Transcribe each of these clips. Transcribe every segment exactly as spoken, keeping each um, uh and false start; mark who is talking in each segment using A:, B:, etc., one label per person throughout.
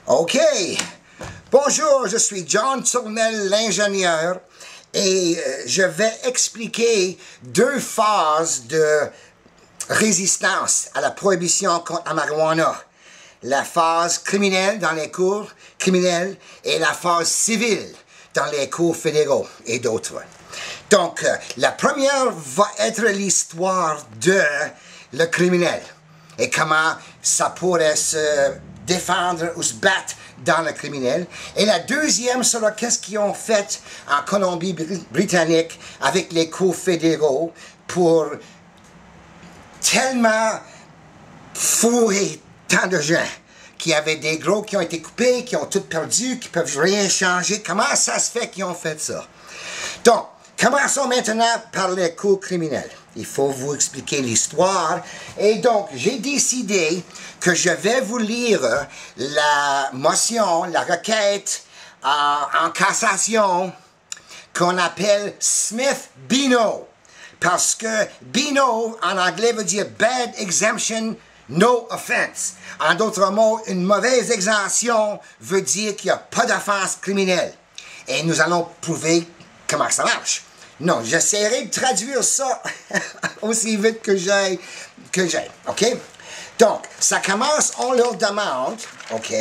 A: OK. Bonjour, je suis John Tournelle, l'ingénieur, et euh, je vais expliquer deux phases de résistance à la prohibition contre la marijuana. La phase criminelle dans les cours criminels et la phase civile dans les cours fédéraux et d'autres. Donc, euh, la première va être l'histoire de le criminel et comment ça pourrait se défendre ou se battre dans le criminel. Et la deuxième sera qu'est-ce qu'ils ont fait en Colombie-Britannique avec les cours fédéraux pour tellement fourrer tant de gens qui avaient des gros qui ont été coupés, qui ont tout perdu, qui peuvent rien changer. Comment ça se fait qu'ils ont fait ça? Donc, commençons maintenant par les cours criminels. Il faut vous expliquer l'histoire. Et donc, j'ai décidé que je vais vous lire la motion, la requête euh, en cassation qu'on appelle Smith-Bino. Parce que Bino, en anglais, veut dire Bad Exemption, No Offense. En d'autres mots, une mauvaise exemption veut dire qu'il n'y a pas d'offense criminelle. Et nous allons prouver comment ça marche. Non, j'essaierai de traduire ça aussi vite que j'ai, que j'ai, OK? Donc, ça commence, on leur demande, OK,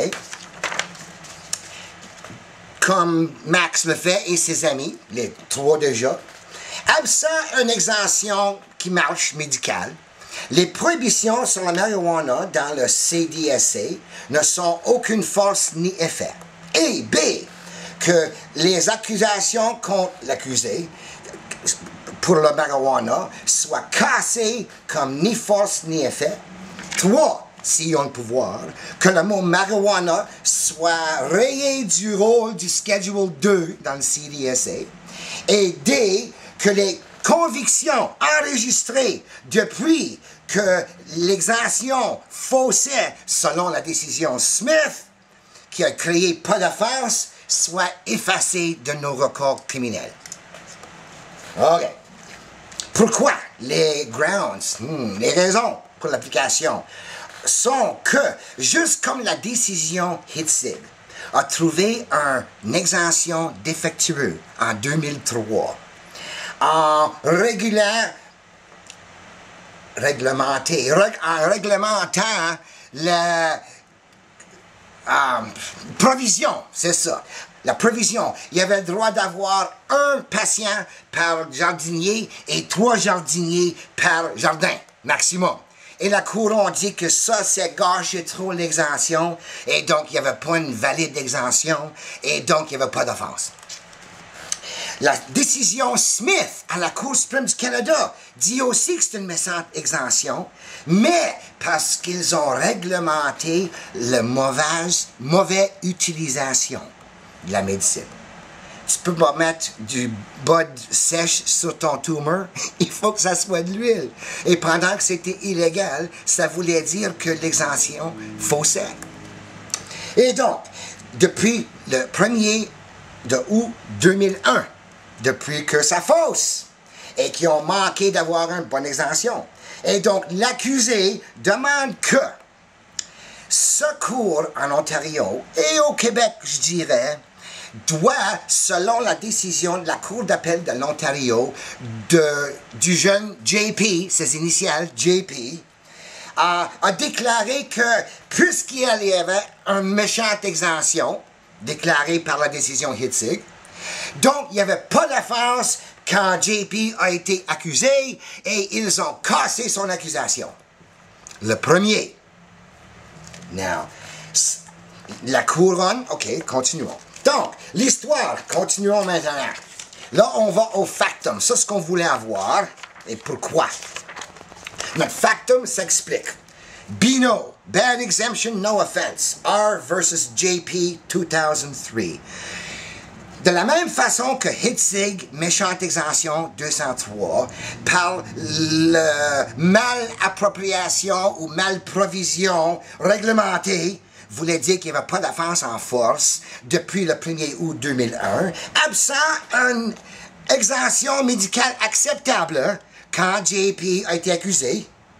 A: comme Max le fait et ses amis, les trois déjà, absent une exemption qui marche médicale, les prohibitions sur la marijuana dans le C D S A ne sont aucune force ni effet. Et B, que les accusations contre l'accusé pour le marijuana soient cassées comme ni force ni effet. Trois, s'ils ont le pouvoir, que le mot marijuana soit rayé du rôle du Schedule deux dans le C D S A. Et D, que les convictions enregistrées depuis que l'exemption faussée selon la décision Smith, qui a créé pas d'offense, soient effacées de nos records criminels. OK. Pourquoi les grounds, hmm, les raisons pour l'application sont que, juste comme la décision Hitzig a trouvé une exemption défectueuse en deux mille trois, en régulant, réglementé, en réglementant la euh, provision, c'est ça. La provision, il y avait le droit d'avoir un patient par jardinier et trois jardiniers par jardin, maximum. Et la Cour a dit que ça, c'est gâché trop l'exemption, et donc il n'y avait pas une valide exemption, et donc il n'y avait pas d'offense. La décision Smith à la Cour suprême du Canada dit aussi que c'est une méchante exemption, mais parce qu'ils ont réglementé la mauvaise, mauvaise utilisation de la médecine. Tu peux pas mettre du bud sèche sur ton tumeur, il faut que ça soit de l'huile. Et pendant que c'était illégal, ça voulait dire que l'exemption faussait. Et donc, depuis le premier de août deux mille un, depuis que ça fausse, et qui ont manqué d'avoir une bonne exemption. Et donc, l'accusé demande que ce cours en Ontario, et au Québec, je dirais, doit, selon la décision de la Cour d'appel de l'Ontario, du jeune J P, ses initiales J P, a, a déclaré que, puisqu'il y avait une méchante exemption, déclarée par la décision Hitzig, donc il n'y avait pas d'offense quand J P a été accusé et ils ont cassé son accusation. Le premier. Now, la couronne, OK, continuons. Donc, l'histoire, continuons maintenant. Là, on va au factum. Ça, c'est ce qu'on voulait avoir. Et pourquoi? Notre factum s'explique. Bino, Bad Exemption, No Offense. R versus J P deux mille trois. De la même façon que Hitzig, méchante exemption deux cent trois, par le mal-appropriation ou mal-provision réglementée, voulait dire qu'il n'y avait pas d'offense en force depuis le premier août deux mille un, absent une exemption médicale acceptable quand J P a été accusé,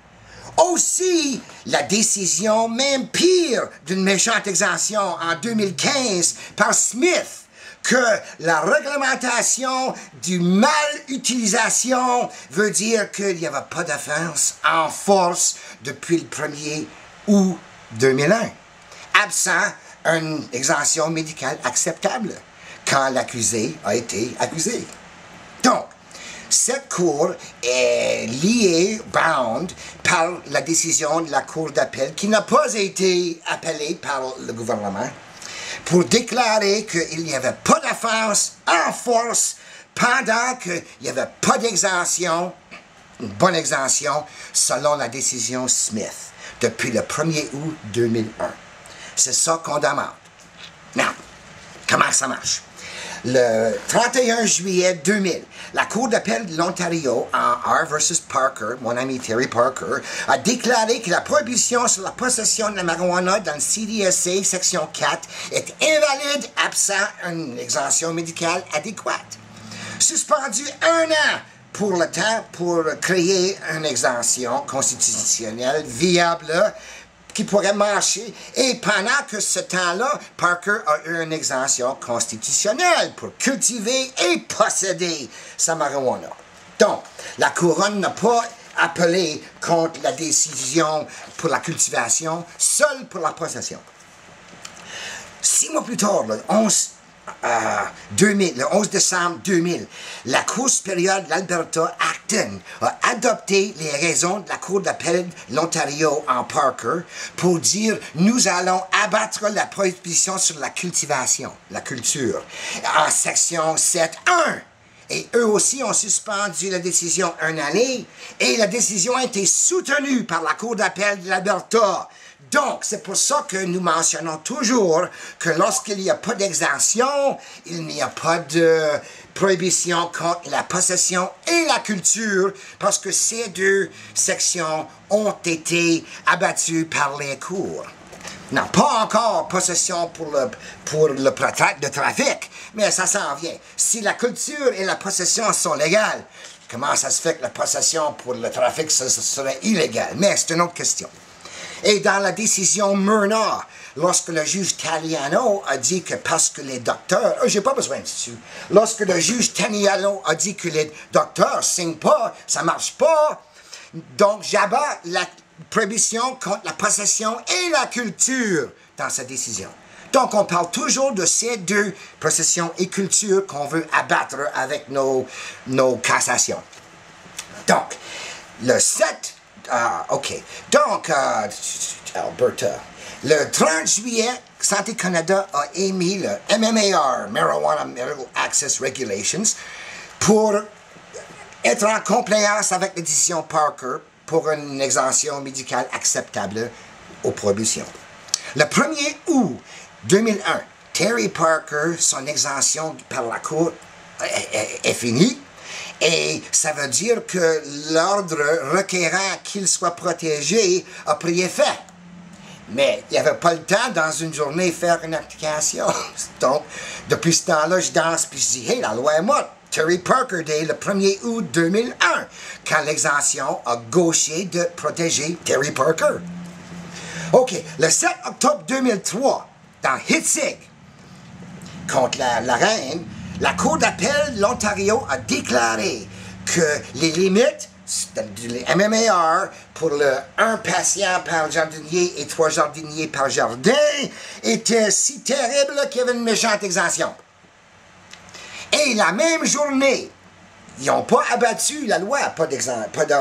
A: Aussi, la décision, même pire, d'une méchante exemption en deux mille quinze par Smith, que la réglementation du mal-utilisation veut dire qu'il n'y avait pas d'offense en force depuis le premier août deux mille un, absent une exemption médicale acceptable quand l'accusé a été accusé. Donc, cette cour est liée, bound, par la décision de la Cour d'appel qui n'a pas été appelée par le gouvernement pour déclarer qu'il n'y avait pas d'offense en force pendant qu'il n'y avait pas d'exemption, une bonne exemption, selon la décision Smith, depuis le premier août deux mille un. C'est ça qu'on demande. Now, comment ça marche? Le trente et un juillet deux mille, la Cour d'appel de l'Ontario, en R versus Parker, mon ami Terry Parker, a déclaré que la prohibition sur la possession de la marijuana dans le C D S A section quatre est invalide absent une exemption médicale adéquate. Suspendu un an pour le temps pour créer une exemption constitutionnelle viable qui pourrait marcher, et pendant que ce temps-là, Parker a eu une exemption constitutionnelle pour cultiver et posséder sa marijuana. Donc, la couronne n'a pas appelé contre la décision pour la cultivation, seule pour la possession. Six mois plus tard, le onze, euh, deux mille, le onze décembre deux mille, la Cour supérieure de l'Alberta, Acton, a adopté les raisons de la Cour d'appel de l'Ontario en Parker pour dire « Nous allons abattre la prohibition sur la cultivation, la culture, en section sept un ». Et eux aussi ont suspendu la décision une année, et la décision a été soutenue par la Cour d'appel de l'Alberta. Donc, c'est pour ça que nous mentionnons toujours que lorsqu'il n'y a pas d'exemption, il n'y a pas de prohibition contre la possession et la culture, parce que ces deux sections ont été abattues par les cours. Non, pas encore possession pour le, pour le, le trafic, mais ça s'en vient. Si la culture et la possession sont légales, comment ça se fait que la possession pour le trafic, ça, ça serait illégal? Mais c'est une autre question. Et dans la décision Myrna, lorsque le juge Taliano a dit que parce que les docteurs... Oh, j'ai pas besoin de dessus. Lorsque le juge Taliano a dit que les docteurs signent pas, ça marche pas, donc j'abats la prohibition contre la possession et la culture dans sa décision. Donc, on parle toujours de ces deux possessions et culture qu'on veut abattre avec nos, nos cassations. Donc, le sept... Ah, OK. Donc, euh, Alberta, le trente juillet, Santé Canada a émis le M M A R, Marijuana Medical Access Regulations, pour être en compliance avec la décision Parker pour une exemption médicale acceptable aux prohibitions. Le premier août deux mille un, Terry Parker, son exemption par la Cour est, est, est finie. Et ça veut dire que l'ordre requérant qu'il soit protégé a pris effet. Mais il n'y avait pas le temps dans une journée de faire une application. Donc, depuis ce temps-là, je danse puis je dis « Hey, la loi est morte. Terry Parker Day, le premier août deux mille un, quand l'exemption a gauché de protéger Terry Parker. » OK, le sept octobre deux mille trois, dans Hitzig, contre la, la reine, la Cour d'appel de l'Ontario a déclaré que les limites du M M A R pour le un patient par jardinier et trois jardiniers par jardin étaient si terribles qu'il y avait une méchante exemption. Et la même journée, ils n'ont pas abattu la loi, pas d'exemption, pas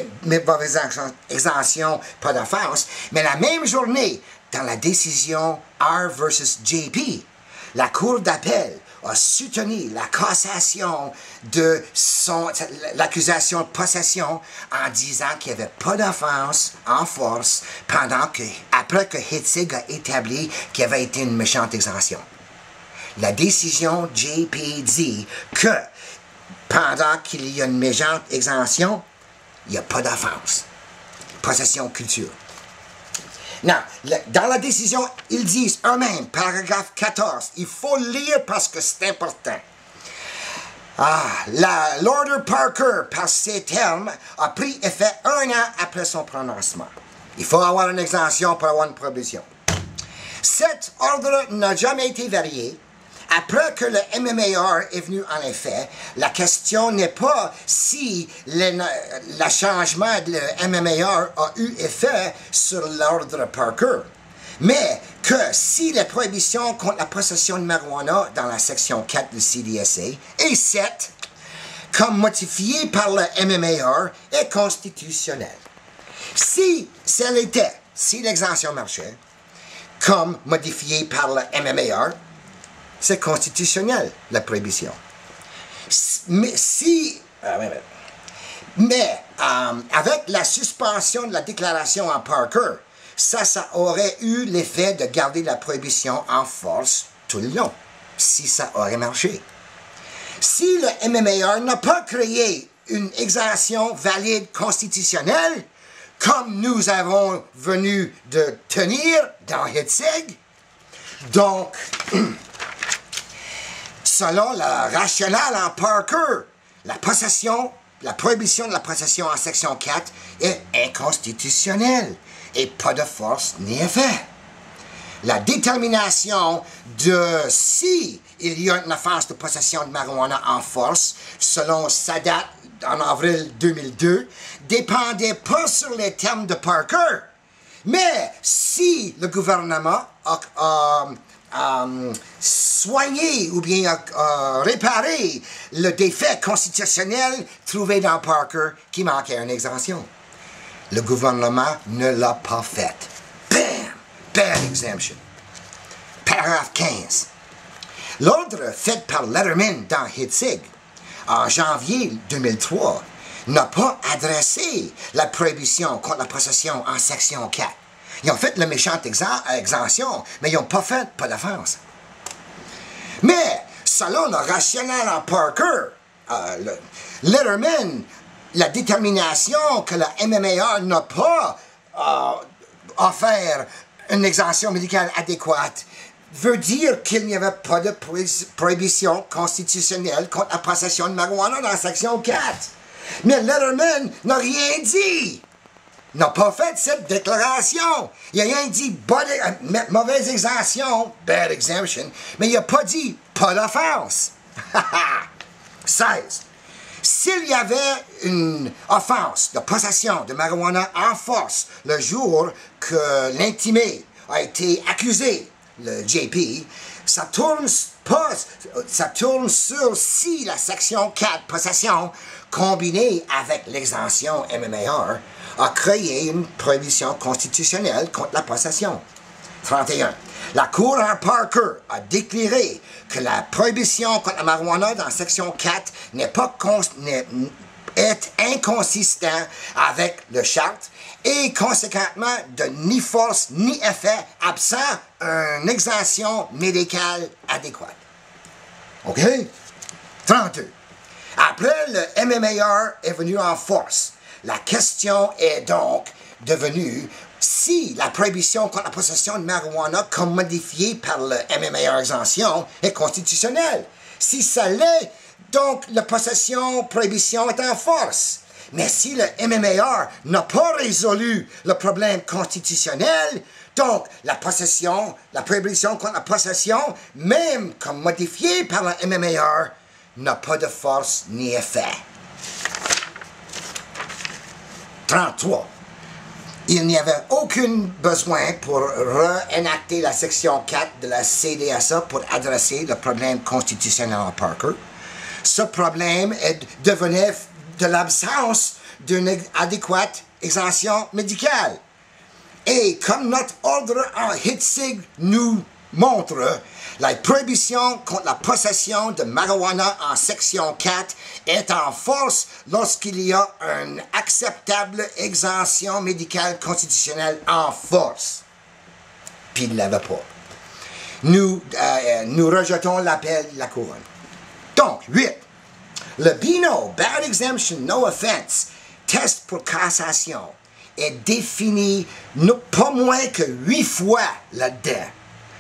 A: d'exemption, pas d'offense, mais la même journée, dans la décision R versus J P, la Cour d'appel a soutenu la cassation de son, l'accusation de possession en disant qu'il n'y avait pas d'offense en force pendant que, après que Hitzig a établi qu'il y avait été une méchante exemption. La décision J P dit que pendant qu'il y a une méchante exemption, il n'y a pas d'offense. Possession culture. Non, dans la décision, ils disent eux-mêmes, paragraphe quatorze, il faut lire parce que c'est important. Ah, la, l'ordre Parker, par ces termes, a pris effet un an après son prononcement. Il faut avoir une exemption pour avoir une prohibition. Cet ordre n'a jamais été varié. Après que le M M A R est venu en effet, la question n'est pas si le, le changement de M M A R a eu effet sur l'ordre Parker, mais que si la prohibition contre la possession de marijuana dans la section quatre du C D S A et sept, comme modifié par le M M A R, est constitutionnelle. Si celle était, si l'exemption marchait, comme modifié par le M M A R, c'est constitutionnel, la prohibition. Mais si... Mais euh, avec la suspension de la déclaration en Parker, ça, ça aurait eu l'effet de garder la prohibition en force tout le long, si ça aurait marché. Si le M M A R n'a pas créé une exemption valide constitutionnelle, comme nous avons venu de tenir dans Hitzig, donc, selon le rationnel en Parker, la possession, la prohibition de la possession en section quatre est inconstitutionnelle et pas de force ni effet. La détermination de si il y a une offense de possession de marijuana en force, selon sa date en avril deux mille deux, dépendait pas sur les termes de Parker. Mais si le gouvernement a, a, a soigné ou bien a, a réparé le défait constitutionnel trouvé dans Parker qui manquait une exemption, le gouvernement ne l'a pas fait. Bam! Bad exemption. Paragraphe quinze. L'ordre fait par Letterman dans Hitzig en janvier deux mille trois n'a pas adressé la prohibition contre la possession en section quatre. Ils ont fait la méchante exemption, mais ils n'ont pas fait pas d'offense. Mais, selon le rationnel en Parker, euh, le, Letterman, la détermination que la M M A R n'a pas euh, offert une exemption médicale adéquate veut dire qu'il n'y avait pas de prohibition constitutionnelle contre la possession de marijuana dans la section quatre. Mais Letterman n'a rien dit. N'a pas fait cette déclaration. Il n'a rien dit mauvaise exemption, bad exemption, mais il n'a pas dit pas d'offense. seize. S'il y avait une offense de possession de marijuana en force le jour que l'intimé a été accusé, le J P, ça tourne, pas, ça tourne sur si la section quatre, possession, combinée avec l'exemption M M A R, a créé une prohibition constitutionnelle contre la possession. trente et un. La Cour en Parker a déclaré que la prohibition contre la marijuana dans section quatre n'est pas n'est, est inconsistant avec le charte et conséquemment de ni force ni effet absent une exemption médicale adéquate. OK? trente-deux. Après, le M M A R est venu en force. La question est donc devenue si la prohibition contre la possession de marijuana comme modifiée par le M M A R exemption est constitutionnelle. Si ça l'est, donc la possession prohibition est en force. Mais si le M M A R n'a pas résolu le problème constitutionnel, donc la possession, la prohibition contre la possession, même comme modifiée par le M M A R, n'a pas de force ni effet. trente-trois. Il n'y avait aucun besoin pour réenacter la section quatre de la C D S A pour adresser le problème constitutionnel en Parker. Ce problème est, devenait de l'absence d'une adéquate exemption médicale. Et comme notre ordre en Hitzig nous montre, la prohibition contre la possession de marijuana en section quatre est en force lorsqu'il y a une acceptable exemption médicale constitutionnelle en force. Puis il ne l'avait pas. Nous, euh, nous rejetons l'appel de la couronne. Donc, huit. Le B I N O, Bad Exemption, No Offense, test pour cassation, est défini non, pas moins que huit fois là-dedans.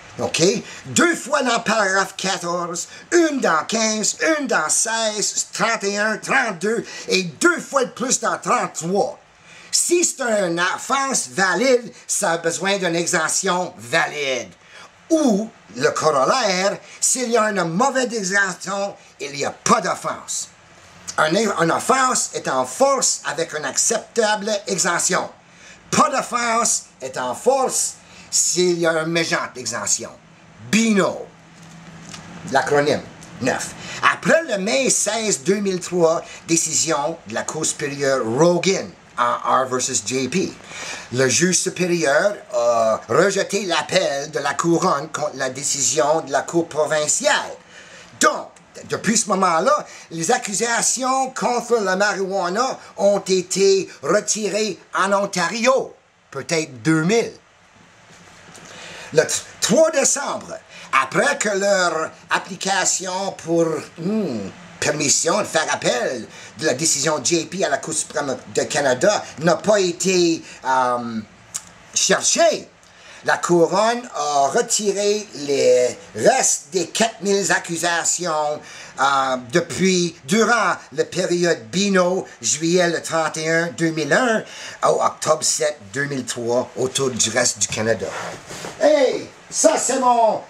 A: OK? Deux fois dans le paragraphe quatorze, une dans quinze, une dans seize, trente et un, trente-deux et deux fois de plus dans trente-trois. Si c'est une offense valide, ça a besoin d'une exemption valide. Ou, le corollaire, s'il y a une mauvaise exemption, il n'y a pas d'offense. Une offense est en force avec une acceptable exemption. Pas d'offense est en force s'il y a une méchante exemption. Bino, l'acronyme neuf. Après le mai seize deux mille trois, décision de la Cour supérieure Rogan en R versus J P, le juge supérieur a rejeté l'appel de la couronne contre la décision de la Cour provinciale. Donc, depuis ce moment-là, les accusations contre la marijuana ont été retirées en Ontario, peut-être deux mille. Le trois décembre, après que leur application pour hmm, permission de faire appel de la décision J P à la Cour suprême de Canada n'a pas été euh, cherchée, la couronne a retiré les restes des quatre mille accusations euh, depuis, durant la période Bino, juillet le trente et un deux mille un au octobre sept deux mille trois, autour du reste du Canada. Hey, ça c'est mon...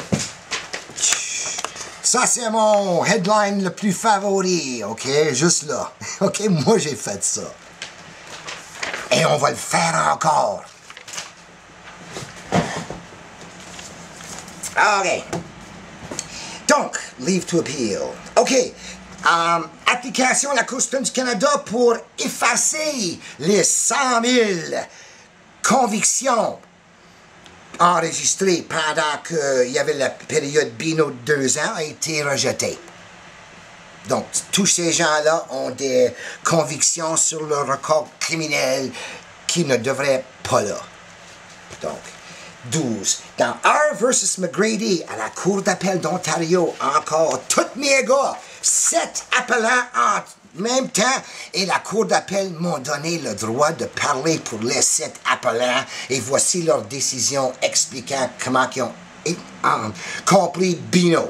A: Ça c'est mon headline le plus favori, ok? Juste là. Ok, moi j'ai fait ça. Et on va le faire encore. OK. Donc, leave to appeal. OK. Um, application à la Cour suprême du Canada pour effacer les cent mille convictions enregistrées pendant qu'il y avait la période Bino de deux ans a été rejetée. Donc, tous ces gens-là ont des convictions sur leur record criminel qui ne devraient pas là. Donc, douze. Dans R versus McGrady, à la Cour d'appel d'Ontario, encore, tous mes gars, sept appelants en même temps, et la Cour d'appel m'ont donné le droit de parler pour les sept appelants, et voici leur décision expliquant comment ils ont um, compris Bino.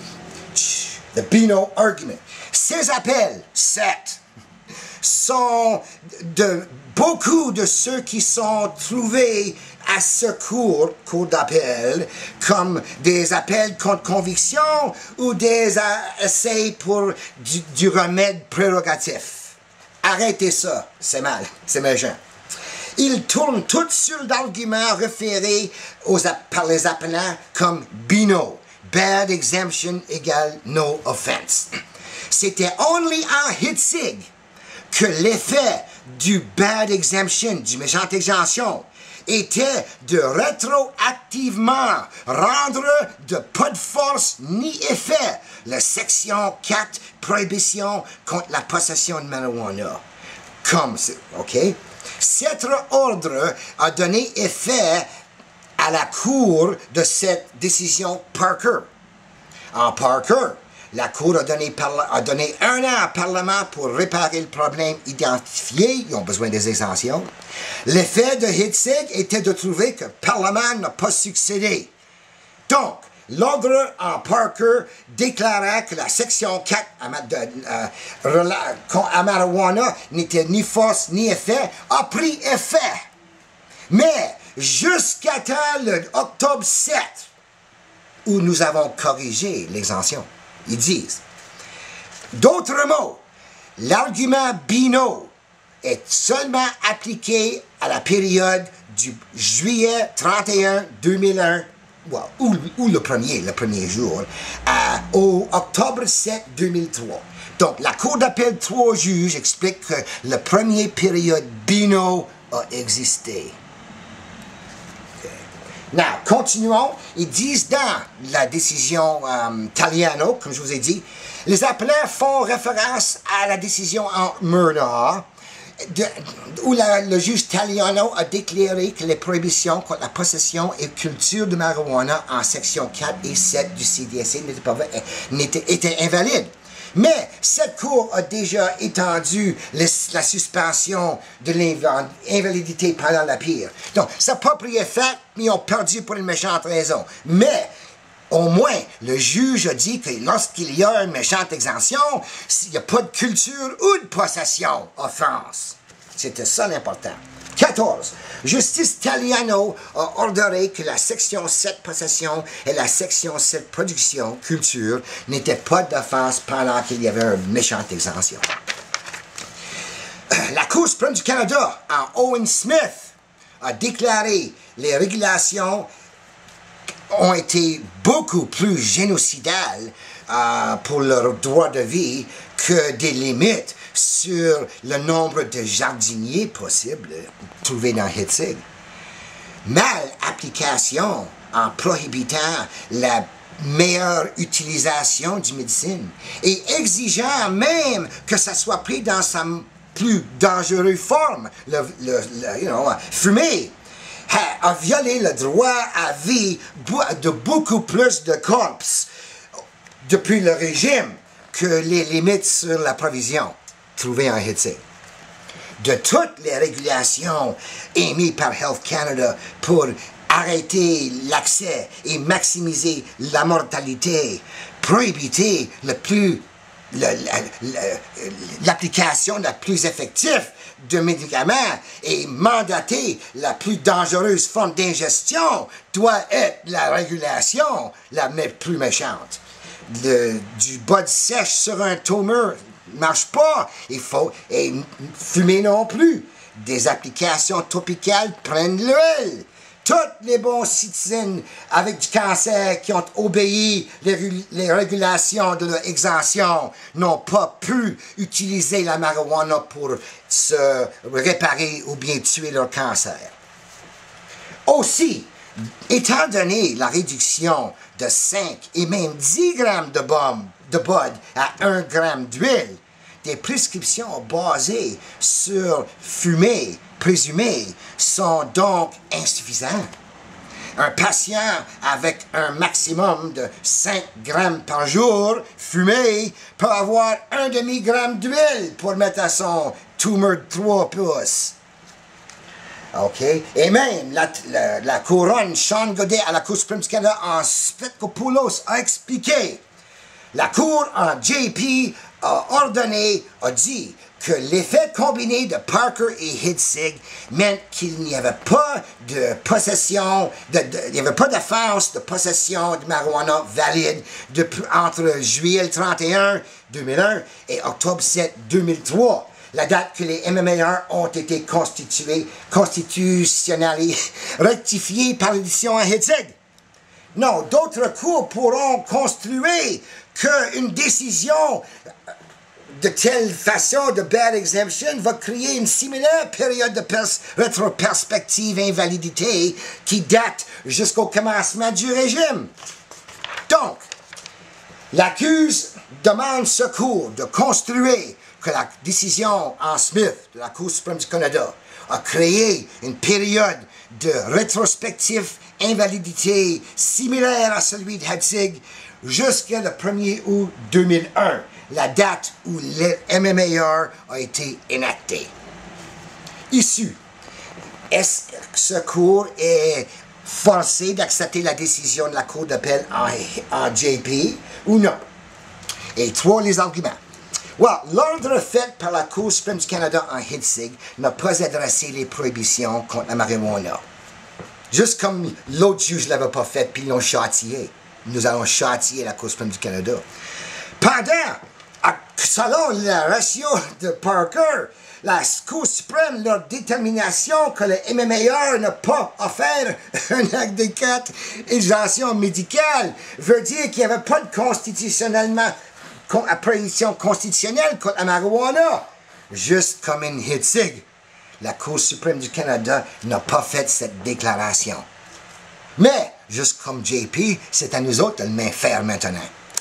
A: The Bino argument. Ces appels, sept, sont de beaucoup de ceux qui sont trouvés à ce cours, cours d'appel, comme des appels contre conviction ou des essais pour du, du remède prérogatif. Arrêtez ça, c'est mal, c'est méchant. Ils tournent tout sur l'argument référé aux, par les appelants comme Bino. Bad exemption égale no offense. C'était only en Hitzig que l'effet du bad exemption, du méchante exemption, était de rétroactivement rendre de pas de force ni effet la section quatre, prohibition contre la possession de marijuana. Comme, OK? Cet ordre a donné effet à la Cour de cette décision Parker. En Parker, la Cour a donné, a donné un an au Parlement pour réparer le problème identifié. Ils ont besoin des exemptions. L'effet de Hitzig était de trouver que le Parlement n'a pas succédé. Donc, l'ordre en Parker déclara que la section quatre de, euh, à marijuana n'était ni force ni effet, a pris effet. Mais, jusqu'à temps le octobre sept, où nous avons corrigé l'exemption. Ils disent, d'autres mots, l'argument Bino est seulement appliqué à la période du juillet trente et un deux mille un, well, ou, ou le premier, le premier jour, à, au octobre sept deux mille trois. Donc, la Cour d'appel trois juges explique que la première période Bino a existé. Now, continuons. Ils disent dans la décision um, Taliano, comme je vous ai dit, les appelants font référence à la décision en Murdoch, de, où la, le juge Taliano a déclaré que les prohibitions contre la possession et culture de marijuana en section quatre et sept du C D S C n'étaient pas, n'étaient, étaient invalides. Mais cette Cour a déjà étendu les, la suspension de l'invalidité pendant la pire. Donc, ça n'a pas pris effet, mais ils ont perdu pour une méchante raison. Mais, au moins, le juge a dit que lorsqu'il y a une méchante exemption, il n'y a pas de culture ou de possession offense. C'était ça l'important. quatorze. Justice Taliano a ordonné que la section sept possession et la section sept production, culture, n'étaient pas d'offense pendant qu'il y avait une méchante exemption. La Cour suprême du Canada, en Owen Smith, a déclaré les régulations ont été beaucoup plus génocidales euh, pour leur droit de vie que des limites sur le nombre de jardiniers possibles trouvés dans Hitzig. Mal application en prohibitant la meilleure utilisation du médecine et exigeant même que ça soit pris dans sa plus dangereuse forme, le, le, le you know, fumer, a, a violé le droit à vie de beaucoup plus de corps depuis le régime que les limites sur la provision trouvées en Hitzig. De toutes les régulations émises par Health Canada pour arrêter l'accès et maximiser la mortalité, prohiber le plus l'application la plus effective de médicaments et mandater la plus dangereuse forme d'ingestion doit être la régulation la plus méchante. Le, du bas sèche sur un tumeur ne marche pas. Il faut et fumer non plus. Des applications topicales prennent l'huile. Toutes les bons citizens avec du cancer qui ont obéi les, les régulations de leur exemption n'ont pas pu utiliser la marijuana pour se réparer ou bien tuer leur cancer. Aussi, étant donné la réduction de cinq et même dix grammes de, bombe, de bud à un gramme d'huile, des prescriptions basées sur fumée présumée sont donc insuffisantes. Un patient avec un maximum de cinq grammes par jour fumé peut avoir un demi-gramme d'huile pour mettre à son tumeur de trois pouces. OK? Et même la, la, la couronne Sean Godet à la Cour suprême du Canada en Svetkopoulos a expliqué. La Cour en J P a ordonné, a dit que l'effet combiné de Parker et Hitzig meant qu'il n'y avait pas de possession, de, de, il n'y avait pas d'offense de possession de marijuana valide de, entre juillet trente et un, deux mille un et octobre sept, deux mille trois. La date que les M M A R ont été constitués, constitutionnalisés, rectifiés par l'édition à Hitzig. Non, d'autres cours pourront construire qu'une décision de telle façon de bad exemption va créer une similaire période de pers rétroperspective invalidité qui date jusqu'au commencement du régime. Donc, l'accuse demande secours de construire que la décision en Smith de la Cour suprême du Canada a créé une période de rétrospective invalidité similaire à celui de Hitzig jusqu'à le premier août deux mille un, la date où le M M A R a été enacté. Issu, est-ce que ce cours est forcé d'accepter la décision de la Cour d'appel en, en J P ou non? Et trois, les arguments. Well, l'ordre fait par la Cour suprême du Canada en Hitzig n'a pas adressé les prohibitions contre la marijuana. Juste comme l'autre juge ne l'avait pas fait, puis ils l'ont châtié. Nous allons châtier la Cour suprême du Canada. Pendant, selon le ratio de Parker, la Cour suprême, leur détermination que le M M A R n'a pas offert un acte de quatre exemption médicale veut dire qu'il n'y avait pas de constitutionnellement prohibition constitutionnelle contre la marijuana. Juste comme une Hitzig, la Cour suprême du Canada n'a pas fait cette déclaration. Mais, juste comme J P, c'est à nous autres de le faire maintenant.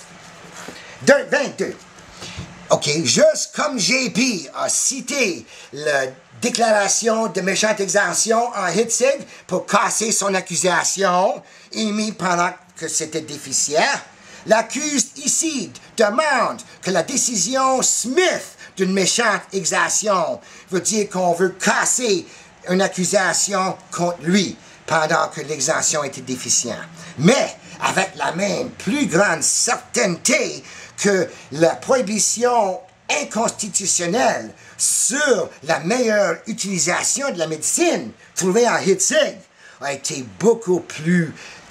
A: vingt-deux. OK, juste comme J P a cité la déclaration de méchante exemption en Hitzig pour casser son accusation émise pendant que c'était déficient, l'accusé ici demande que la décision Smith d'une méchante exaction veut dire qu'on veut casser une accusation contre lui pendant que l'exemption était déficiente. Mais avec la même plus grande certainté que la prohibition inconstitutionnelle sur la meilleure utilisation de la médecine trouvée en Hitzig a été beaucoup plus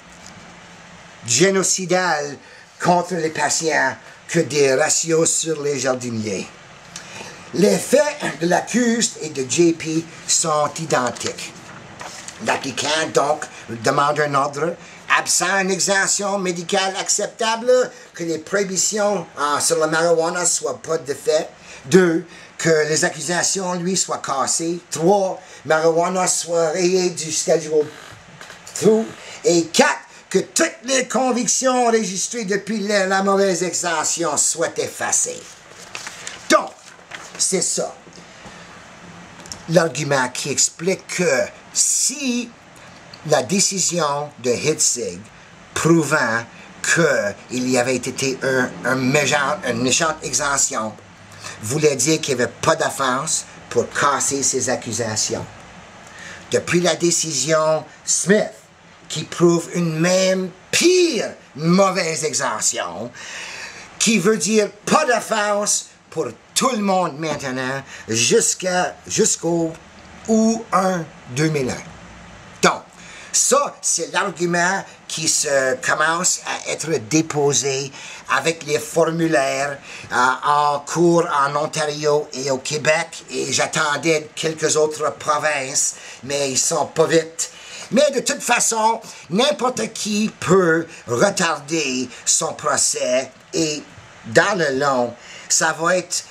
A: génocidal contre les patients que des ratios sur les jardiniers. Les faits de l'accusé et de J P sont identiques. L'applicant, donc, demande un ordre, absent une exemption médicale acceptable, que les prohibitions euh, sur la marijuana soient pas de fait. Deux, que les accusations, lui, soient cassées. Trois, marijuana soit rayée du schedule two. Et quatre, que toutes les convictions enregistrées depuis la, la mauvaise exemption soient effacées. Donc, c'est ça. L'argument qui explique que si la décision de Hitzig prouvant qu'il y avait été un, un méchant, une méchante exemption voulait dire qu'il n'y avait pas d'offense pour casser ces accusations. Depuis la décision Smith, qui prouve une même pire mauvaise exemption, qui veut dire pas d'offense pour tout le monde maintenant, jusqu'à jusqu'au août premier deux mille un. Donc, ça, c'est l'argument qui se commence à être déposé avec les formulaires euh, en cours en Ontario et au Québec, et j'attendais quelques autres provinces, mais ils sont pas vite. Mais de toute façon, n'importe qui peut retarder son procès, et dans le long, ça va être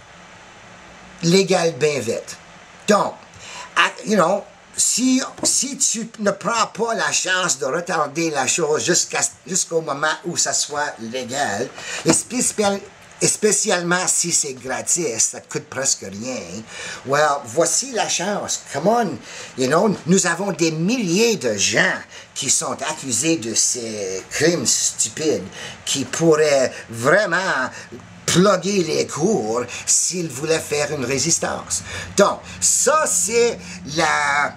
A: légal bien vite. Donc, you know, si, si tu ne prends pas la chance de retarder la chose jusqu'à, jusqu'au moment où ça soit légal, et spécial, et spécialement si c'est gratis, ça ne coûte presque rien, well, voici la chance. Come on, you know, nous avons des milliers de gens qui sont accusés de ces crimes stupides, qui pourraient vraiment plugger les cours s'ils voulaient faire une résistance. Donc, ça, c'est la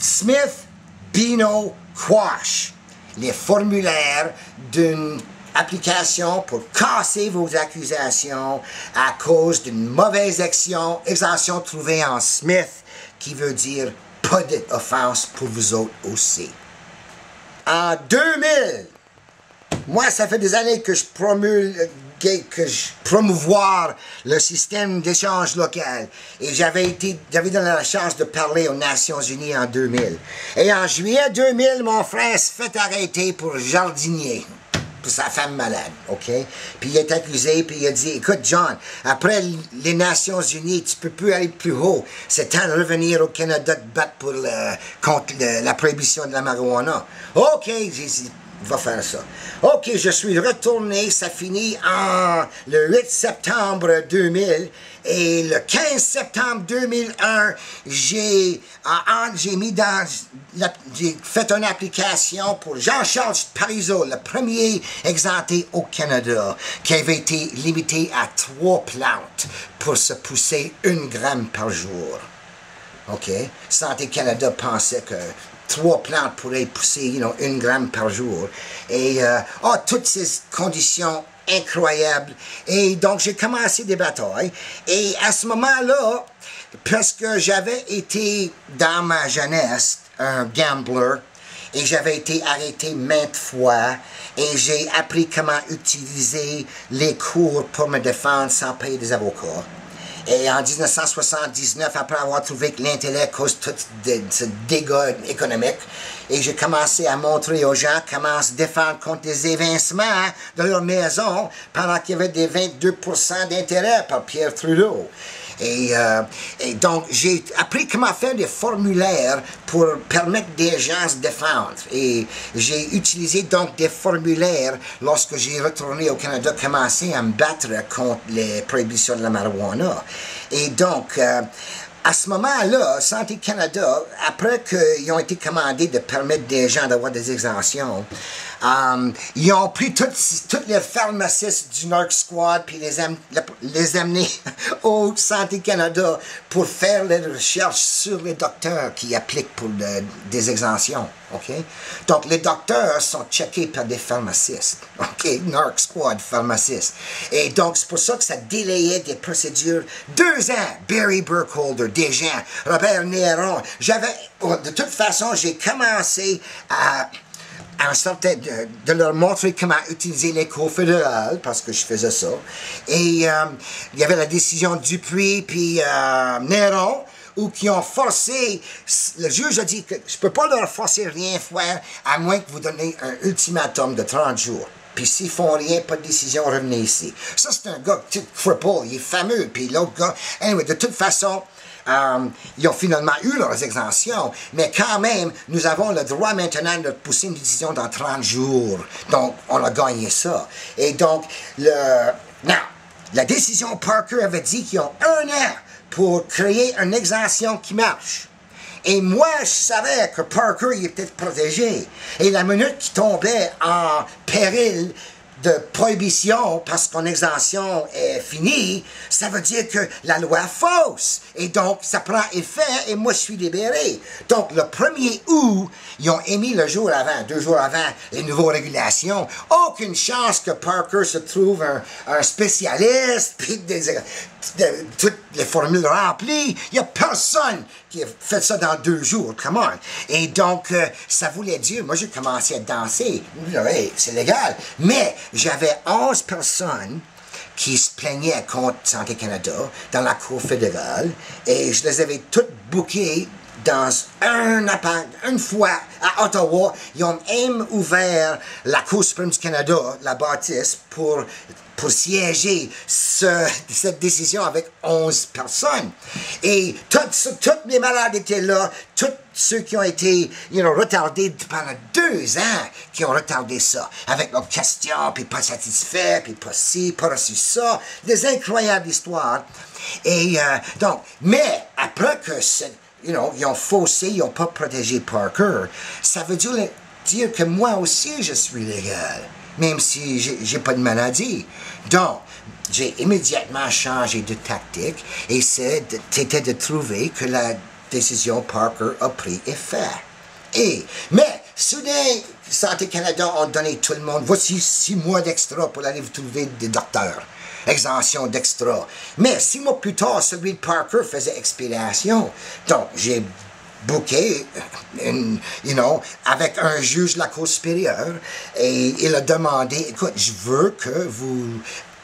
A: Smith-Bino-Quash, les formulaires d'une application pour casser vos accusations à cause d'une mauvaise action, exemption trouvée en Smith, qui veut dire pas d'offense pour vous autres aussi. En deux mille, moi, ça fait des années que je promulgue que je promouvoir le système d'échange local. Et j'avais été, j'avais donné la chance de parler aux Nations Unies en deux mille. Et en juillet deux mille, mon frère se fait arrêter pour jardinier, pour sa femme malade, OK? Puis il est accusé, puis il a dit, écoute, John, après les Nations Unies, tu peux plus aller plus haut. C'est temps de revenir au Canada de battre pour le, contre le, la prohibition de la marijuana. OK, j'ai dit, va faire ça. OK, je suis retourné, ça finit en le huit septembre deux mille, et le quinze septembre deux mille un, j'ai j'ai mis dans, j'ai fait une application pour Jean-Charles Parizeau, le premier exempté au Canada, qui avait été limité à trois plantes pour se pousser une gramme par jour. OK? Santé Canada pensait que trois plantes pourraient pousser, you know, une gramme par jour. Et, euh, oh, toutes ces conditions incroyables. Et donc, j'ai commencé des batailles. Et à ce moment-là, parce que j'avais été, dans ma jeunesse, un gambler, et j'avais été arrêté maintes fois, et j'ai appris comment utiliser les cours pour me défendre sans payer des avocats. Et en dix-neuf cent soixante-dix-neuf, après avoir trouvé que l'intellect cause tout ce dégât économique, et j'ai commencé à montrer aux gens comment se défendre contre les évincements de leur maison pendant qu'il y avait des vingt-deux pour cent d'intérêt par Pierre Trudeau. Et, euh, et donc, j'ai appris comment faire des formulaires pour permettre des gens de se défendre. Et j'ai utilisé donc des formulaires lorsque j'ai retourné au Canada, commencé à me battre contre les prohibitions de la marijuana. Et donc, euh, à ce moment-là, Santé Canada, après qu'ils ont été commandés de permettre des gens d'avoir des exemptions, Um, ils ont pris toutes, toutes les pharmacistes du Narc Squad puis les, am, les amener au Santé Canada pour faire les recherches sur les docteurs qui appliquent pour le, des exemptions. Okay? Donc, les docteurs sont checkés par des pharmacistes. OK? Narc Squad, pharmacistes. Et donc, c'est pour ça que ça délayait des procédures. Deux ans, Barry Burkholder, des gens, Robert Néron. J'avais, de toute façon, j'ai commencé à, à un certain, de, de leur montrer comment utiliser les cours fédérales, parce que je faisais ça. Et euh, il y avait la décision Dupuis, puis euh, Néron, ou qui ont forcé, le juge a dit que je ne peux pas leur forcer rien faire, à moins que vous donniez un ultimatum de trente jours. Puis s'ils font rien, pas de décision, revenez ici. Ça, c'est un gars, tu sais, cripple, il est fameux, puis l'autre gars, anyway, de toute façon, Um, ils ont finalement eu leurs exemptions, mais quand même, nous avons le droit maintenant de pousser une décision dans trente jours. Donc, on a gagné ça. Et donc, le... non, la décision Parker avait dit qu'ils ont un an pour créer une exemption qui marche. Et moi, je savais que Parker, il était protégé. Et la minute qu'il tombait en péril de prohibition parce qu'on exemption est finie, ça veut dire que la loi est fausse. Et donc, ça prend effet et moi, je suis libéré. Donc, le premier août, ils ont émis le jour avant, deux jours avant, les nouvelles régulations. Aucune chance que Parker se trouve un, un spécialiste, puis des, de, toutes les formules remplies. Il n'y a personne qui a fait ça dans deux jours, come on. Et donc, euh, ça voulait dire, moi, j'ai commencé à danser. Hey, c'est légal. Mais, j'avais onze personnes qui se plaignaient contre Santé Canada dans la Cour fédérale et je les avais toutes bookées dans un appart, une fois à Ottawa. Ils ont même ouvert la Cour suprême du Canada, la bâtisse, pour, pour siéger ce, cette décision avec onze personnes. Et tous les malades étaient là, tous ceux qui ont été you know, retardés pendant deux ans, qui ont retardé ça, avec leurs questions, puis pas satisfaits, puis pas ci, pas reçu ça, des incroyables histoires. Et euh, donc, mais après que cette You know, ils ont faussé, ils n'ont pas protégé Parker. Ça veut dire, dire que moi aussi, je suis légal, même si j'ai pas de maladie. Donc, j'ai immédiatement changé de tactique et c'était de trouver que la décision Parker a pris effet. Et, mais, soudain, Santé Canada ont donné tout le monde, voici six mois d'extra pour aller vous trouver des docteurs. Exemption d'extra. Mais six mois plus tard, celui de Parker faisait expiration. Donc, j'ai booké, une, you know, avec un juge de la Cour supérieure et il a demandé, écoute, je veux que vous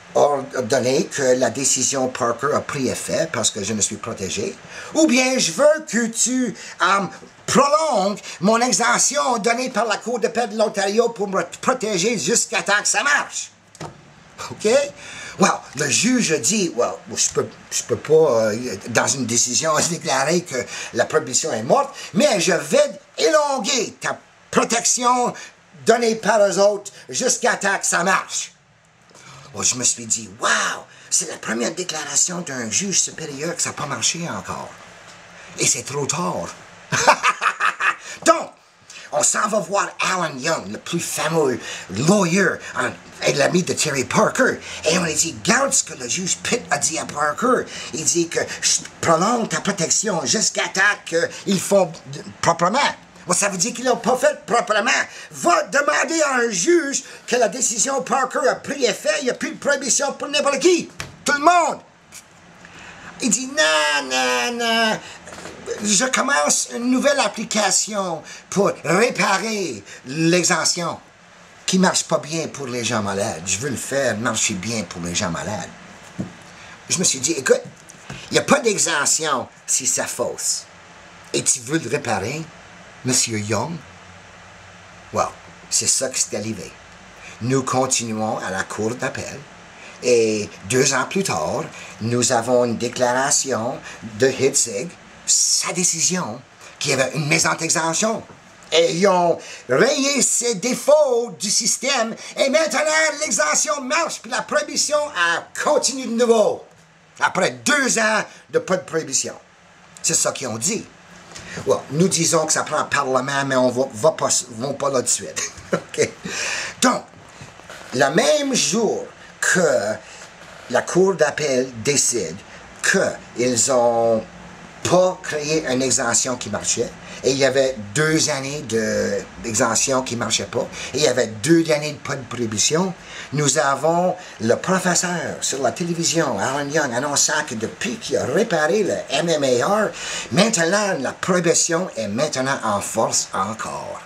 A: ordonnez que la décision Parker a pris effet parce que je ne suis protégé, ou bien je veux que tu um, prolongues mon exemption donnée par la Cour de paix de l'Ontario pour me protéger jusqu'à temps que ça marche. OK? Well, le juge a dit, well, je peux, je peux pas, euh, dans une décision, déclarer que la prohibition est morte, mais je vais élonguer ta protection donnée par eux autres jusqu'à temps que ça marche. Well, je me suis dit, wow, c'est la première déclaration d'un juge supérieur que ça n'a pas marché encore. Et c'est trop tard. Donc, on s'en va voir Alan Young, le plus fameux lawyer et l'ami de Terry Parker. Et on a dit, garde ce que le juge Pitt a dit à Parker. Il dit que je prolonge ta protection jusqu'à temps qu'ils font proprement. Bon, ça veut dire qu'ils l'ont pas fait proprement. Va demander à un juge que la décision Parker a pris effet, il n'y a plus de prohibition pour n'importe qui. Tout le monde. Il dit, non, non, non. Je commence une nouvelle application pour réparer l'exemption qui ne marche pas bien pour les gens malades. Je veux le faire marcher bien pour les gens malades. Je me suis dit, écoute, il n'y a pas d'exemption si c'est fausse. Et tu veux le réparer, Monsieur Young? Well, c'est ça qui s'est arrivé. Nous continuons à la Cour d'appel. Et deux ans plus tard, nous avons une déclaration de Hitzig, sa décision, qui avait une maison d'exemption. Et ils ont rayé ces défauts du système. Et maintenant, l'exemption marche, puis la prohibition a continué de nouveau. Après deux ans de pas de prohibition. C'est ça qu'ils ont dit. Well, nous disons que ça prend un parlement, mais on va, va pas, vont pas là de suite. OK? Donc, le même jour que la Cour d'appel décide qu'ils ont pas créé une exemption qui marchait, et il y avait deux années d'exemption qui ne marchaient pas, et il y avait deux années de pas de prohibition, nous avons le professeur sur la télévision, Alan Young, annonçant que depuis qu'il a réparé le M M A R, maintenant la prohibition est maintenant en force encore.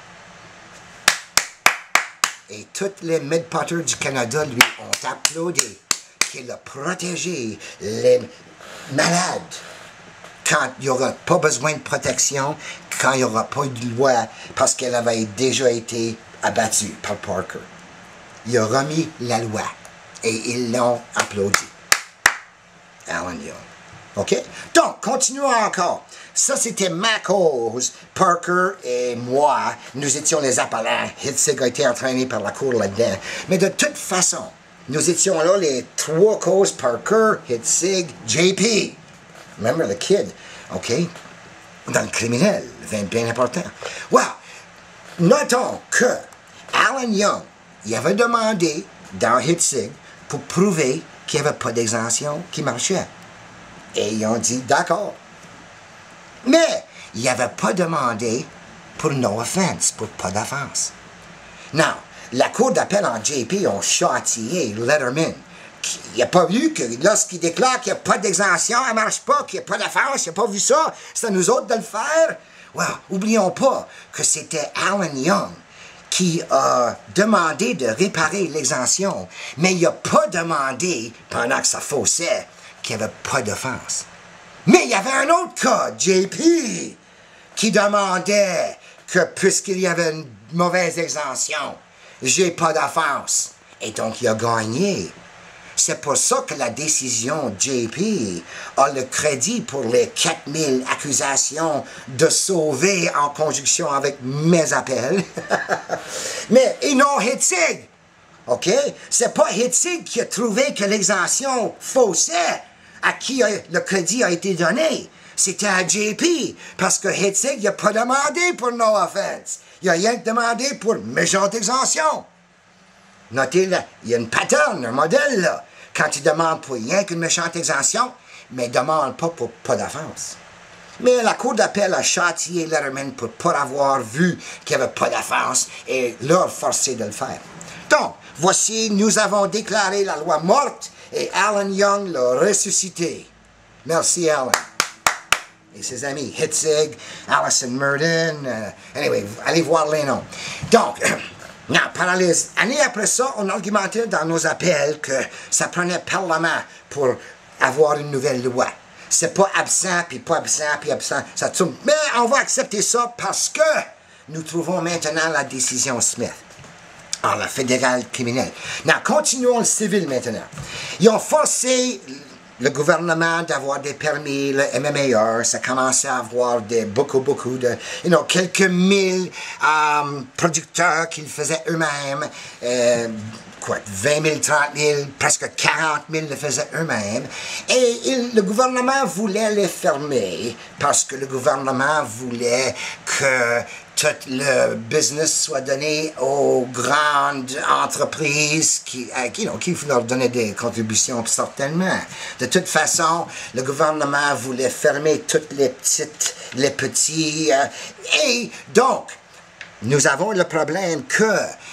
A: Et tous les mid-potters du Canada lui ont applaudi qu'il a protégé les malades quand il n'y aura pas besoin de protection, quand il n'y aura pas de loi, parce qu'elle avait déjà été abattue par Parker. Il a remis la loi et ils l'ont applaudi. Alan Young. OK? Donc, continuons encore. Ça, c'était ma cause. Parker et moi, nous étions les appelants. Hitzig a été entraîné par la cour là-dedans. Mais de toute façon, nous étions là les trois causes, Parker, Hitzig, J P. Remember the kid, OK? Dans le criminel, bien, bien important. Well, notons que Alan Young, il avait demandé dans Hitzig pour prouver qu'il n'y avait pas d'exemption qui marchait. Et ils ont dit d'accord. Mais il n'avait pas demandé pour no offense, pour pas d'offense. Now, la cour d'appel en J P ont châtié Letterman. Il n'a pas vu que lorsqu'il déclare qu'il n'y a pas d'exemption, elle ne marche pas, qu'il n'y a pas d'offense, il n'a pas vu ça, c'est à nous autres de le faire. Well, oublions pas que c'était Alan Young qui a demandé de réparer l'exemption, mais il n'a pas demandé, pendant que ça faussait, qu'il n'y avait pas d'offense. Mais il y avait un autre cas, J P, qui demandait que puisqu'il y avait une mauvaise exemption, j'ai pas d'offense. Et donc il a gagné. C'est pour ça que la décision J P a le crédit pour les quatre mille accusations de sauver en conjonction avec mes appels. Mais, et non Hitzig. OK? C'est pas Hitzig qui a trouvé que l'exemption faussait à qui a, le crédit a été donné. C'était à J P, parce que Hitzig n'a pas demandé pour no offense. Il a rien demandé pour méchante exemption. Notez là, il y a une pattern, un modèle là. Quand il demande pour rien qu'une méchante exemption, mais il ne demande pas pour pas d'offense. Mais la Cour d'appel a châtié Letterman pour ne pas avoir vu qu'il n'y avait pas d'offense et l'a forcé de le faire. Donc, voici, nous avons déclaré la loi morte et Alan Young l'a ressuscité. Merci, Alan. Et ses amis, Hitzig, Allison Murden, uh, anyway, allez voir les noms. Donc, non, pendant les années après ça, on argumentait dans nos appels que ça prenait Parlement pour avoir une nouvelle loi. C'est pas absent, puis pas absent, puis absent, ça tourne. Mais on va accepter ça parce que nous trouvons maintenant la décision Smith. Alors, la fédérale criminelle. Non, continuons le civil maintenant. Ils ont forcé le gouvernement d'avoir des permis, le M M A R, ça commençait à avoir des, beaucoup, beaucoup de, you know, quelques mille um, producteurs qu'ils faisaient eux-mêmes, euh, quoi, vingt mille, trente mille, presque quarante mille le faisaient eux-mêmes, et il, le gouvernement voulait les fermer, parce que le gouvernement voulait que tout le business soit donné aux grandes entreprises qui, qui, qui leur donnaient des contributions certainement. De toute façon, le gouvernement voulait fermer toutes les petites, les petits. Euh, et donc, nous avons le problème que,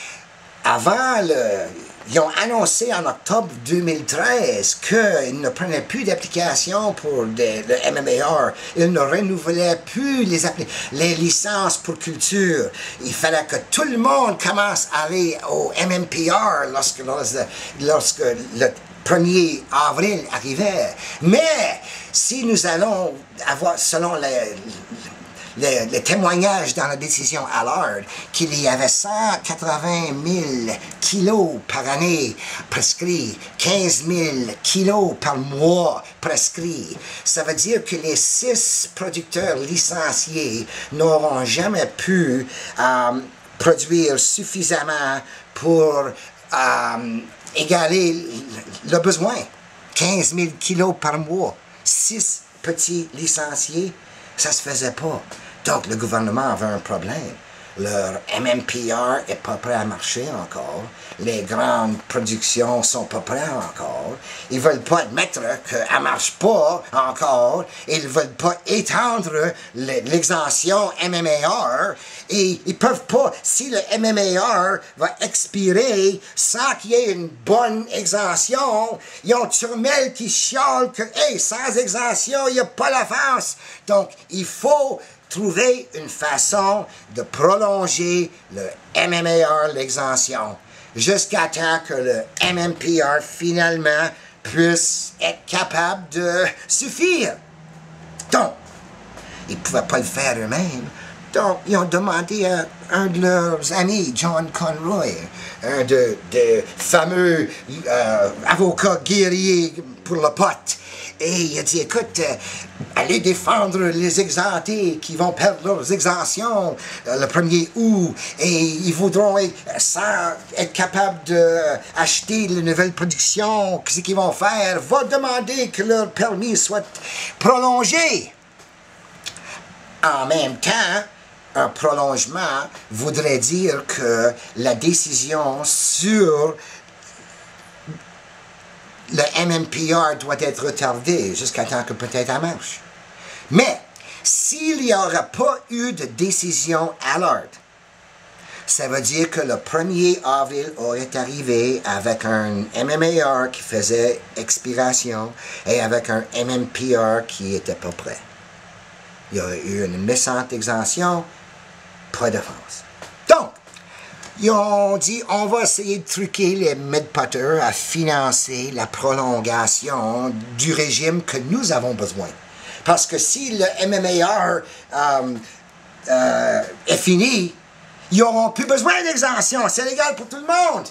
A: avant le... Ils ont annoncé en octobre deux mille treize qu'ils ne prenaient plus d'applications pour des, le M M A R. Ils ne renouvelaient plus les, les licences pour culture. Il fallait que tout le monde commence à aller au M M P R lorsque, lorsque, lorsque le premier avril arrivait. Mais si nous allons avoir, selon les... Le, le témoignage dans la décision Allard qu'il y avait cent quatre-vingt mille kilos par année prescrits, quinze mille kilos par mois prescrits. Ça veut dire que les six producteurs licenciés n'auront jamais pu euh, produire suffisamment pour euh, égaler le besoin. quinze mille kilos par mois, six petits licenciés, ça se faisait pas. Donc, le gouvernement avait un problème. leur M M P R est pas prêt à marcher encore. Les grandes productions sont pas prêtes encore. Ils veulent pas admettre qu'elle marche pas encore. Ils veulent pas étendre l'exemption M M A R. Et ils peuvent pas, si le M M A R va expirer sans qu'il y ait une bonne exemption, ils ont Turmel qui chiale que, hey, sans exemption, il n'y a pas la face. Donc, il faut trouver une façon de prolonger le M M A R, l'exemption, jusqu'à temps que le M M P R, finalement, puisse être capable de suffire. Donc, ils ne pouvaient pas le faire eux-mêmes. Donc, ils ont demandé à un de leurs amis, John Conroy, un de, de fameux euh, avocats guerriers pour le pot. Et il a dit, écoute, euh, allez défendre les exemptés qui vont perdre leurs exemptions euh, le premier août. Et ils voudront être, sans être capables d'acheter les nouvelles productions. Qu'est-ce qu'ils vont faire? Va demander que leur permis soit prolongé. En même temps, un prolongement voudrait dire que la décision sur le M M P R doit être retardée jusqu'à temps que peut-être elle marche. Mais, s'il n'y aura pas eu de décision à l'ordre, ça veut dire que le premier avril aurait arrivé avec un M M A R qui faisait expiration et avec un M M P R qui n'était pas prêt. Il y aurait eu une méchante exemption, pas de France. Donc, ils ont dit, on va essayer de truquer les mid-putters à financer la prolongation du régime que nous avons besoin. Parce que si le M M A R euh, euh, est fini, ils n'auront plus besoin d'exemption. C'est légal pour tout le monde.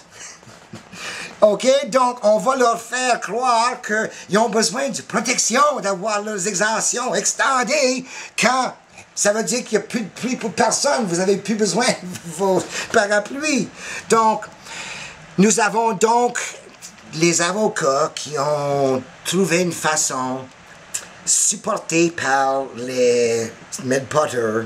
A: OK? Donc, on va leur faire croire qu'ils ont besoin de protection, d'avoir leurs exemptions extendées quand ça veut dire qu'il n'y a plus de pluie pour personne. Vous n'avez plus besoin de vos parapluies. Donc, nous avons donc les avocats qui ont trouvé une façon, supportée par les mid-putters,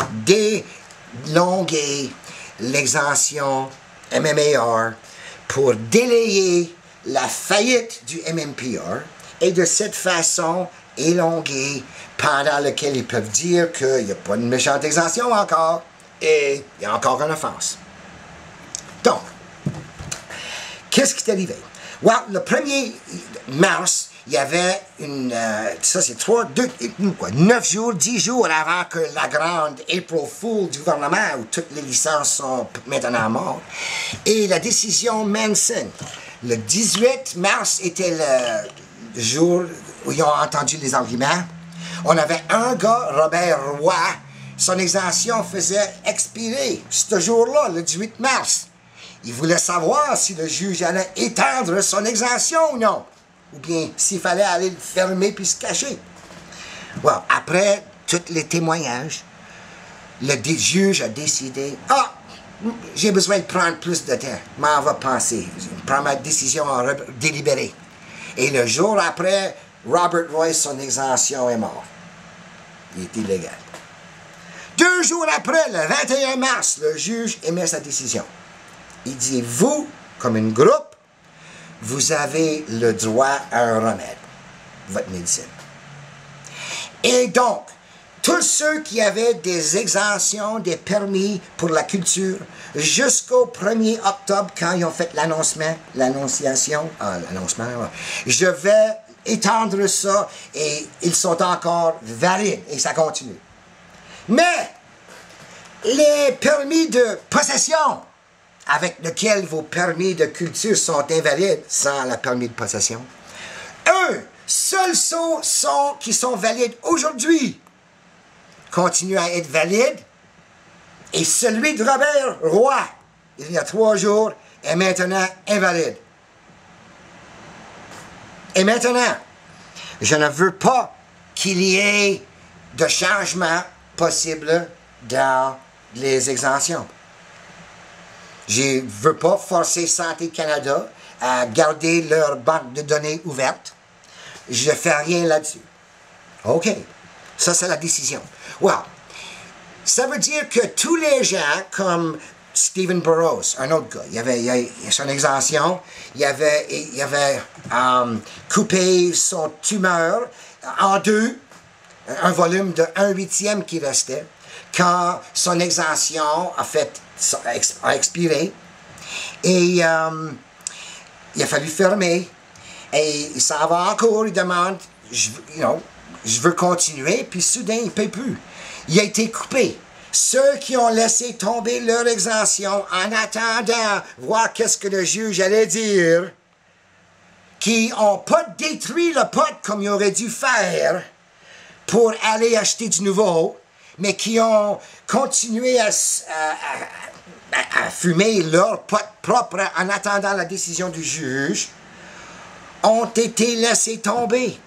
A: d'élonguer l'exemption M M A R pour délayer la faillite du M M P R et de cette façon élonguer pendant lequel ils peuvent dire qu'il n'y a pas de méchante exemption encore et il y a encore une offense. Donc, qu'est-ce qui est arrivé? Well, le premier mars, il y avait une... Euh, ça, c'est trois, deux, quoi, neuf jours, dix jours avant que la grande April Fool du gouvernement, où toutes les licences sont maintenant mortes, et la décision Manson. Le dix-huit mars était le jour où ils ont entendu les arguments. On avait un gars, Robert Roy, son exemption faisait expirer ce jour-là, le dix-huit mars. Il voulait savoir si le juge allait étendre son exemption ou non. Ou bien s'il fallait aller le fermer puis se cacher. Well, après tous les témoignages, le juge a décidé, ah, j'ai besoin de prendre plus de temps, m'en va penser, prendre ma décision en délibéré. Et le jour après, Robert Royce, son exemption est mort. Il est illégal. Deux jours après, le vingt et un mars, le juge émet sa décision. Il dit, vous, comme un groupe, vous avez le droit à un remède, votre médecine. Et donc, tous ceux qui avaient des exemptions, des permis pour la culture, jusqu'au premier octobre, quand ils ont fait l'annoncement, l'annonciation, ah, l'annoncement, je vais étendre ça et ils sont encore valides et ça continue. Mais, les permis de possession, avec lesquels vos permis de culture sont invalides sans la permis de possession. Eux, seuls ceux sont, qui sont valides aujourd'hui continuent à être valides. Et celui de Robert Roy, il y a trois jours, est maintenant invalide. Et maintenant, je ne veux pas qu'il y ait de changement possible dans les exemptions. Je ne veux pas forcer Santé Canada à garder leur banque de données ouverte. Je ne fais rien là-dessus. OK. Ça, c'est la décision. Well, Ça veut dire que tous les gens, comme Stephen Burrows, un autre gars, il avait, il avait son exemption, il avait, il avait um, coupé son tumeur en deux, un volume de un huitième qui restait, quand son exemption a, fait, a expiré. Et um, il a fallu fermer. Et il s'en va en cours, il demande, je, you know, je veux continuer, puis soudain, il ne paye plus. Il a été coupé. Ceux qui ont laissé tomber leur exemption en attendant voir qu'est-ce que le juge allait dire, qui n'ont pas détruit le pot comme ils auraient dû faire pour aller acheter du nouveau, mais qui ont continué à, à, à, à fumer leur pot propre en attendant la décision du juge, ont été laissés tomber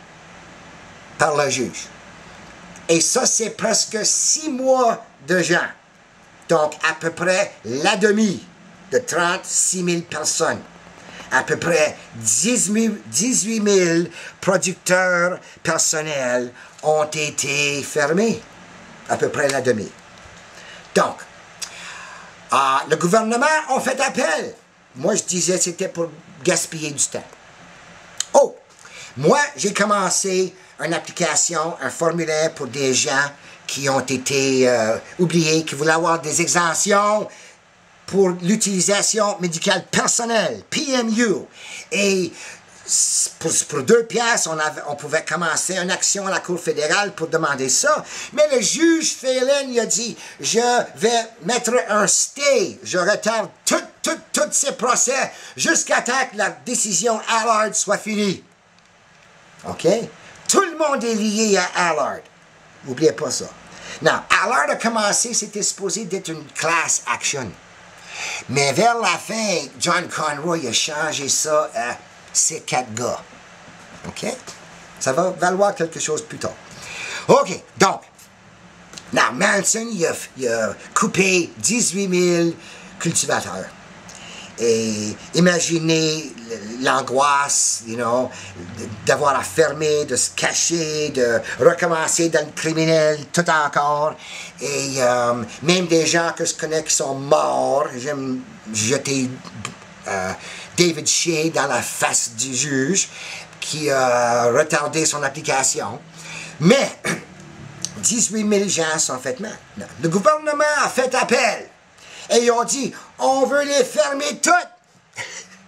A: par le juge. Et ça, c'est presque six mois de gens. Donc, à peu près la demi de trente-six mille personnes. À peu près dix-huit mille producteurs personnels ont été fermés. À peu près la demi. Donc, euh, le gouvernement a fait appel. Moi, je disais que c'était pour gaspiller du temps. Oh! Moi, j'ai commencé une application, un formulaire pour des gens qui ont été euh, oubliés, qui voulaient avoir des exemptions pour l'utilisation médicale personnelle, P M U. Et pour, pour deux piastres, on, avait, on pouvait commencer une action à la Cour fédérale pour demander ça. Mais le juge Phelan, il a dit, je vais mettre un stay, je retarde tous tout, tout ces procès jusqu'à temps que la décision Allard soit finie. OK? Tout le monde est lié à Allard. N'oubliez pas ça. Non, Allard a commencé, c'était supposé d'être une class action. Mais vers la fin, John Conroy a changé ça à ces quatre gars. OK? Ça va valoir quelque chose plus tard. OK, donc, now, Manson, il a, il a coupé dix-huit mille cultivateurs. Et imaginez l'angoisse, you know, d'avoir à fermer, de se cacher, de recommencer dans le criminel tout encore. Et um, même des gens que je connais qui sont morts, j'aime jeter euh, David Shea dans la face du juge qui a retardé son application. Mais dix-huit mille gens sont faits mal. Le gouvernement a fait appel. Et ils ont dit, on veut les fermer toutes.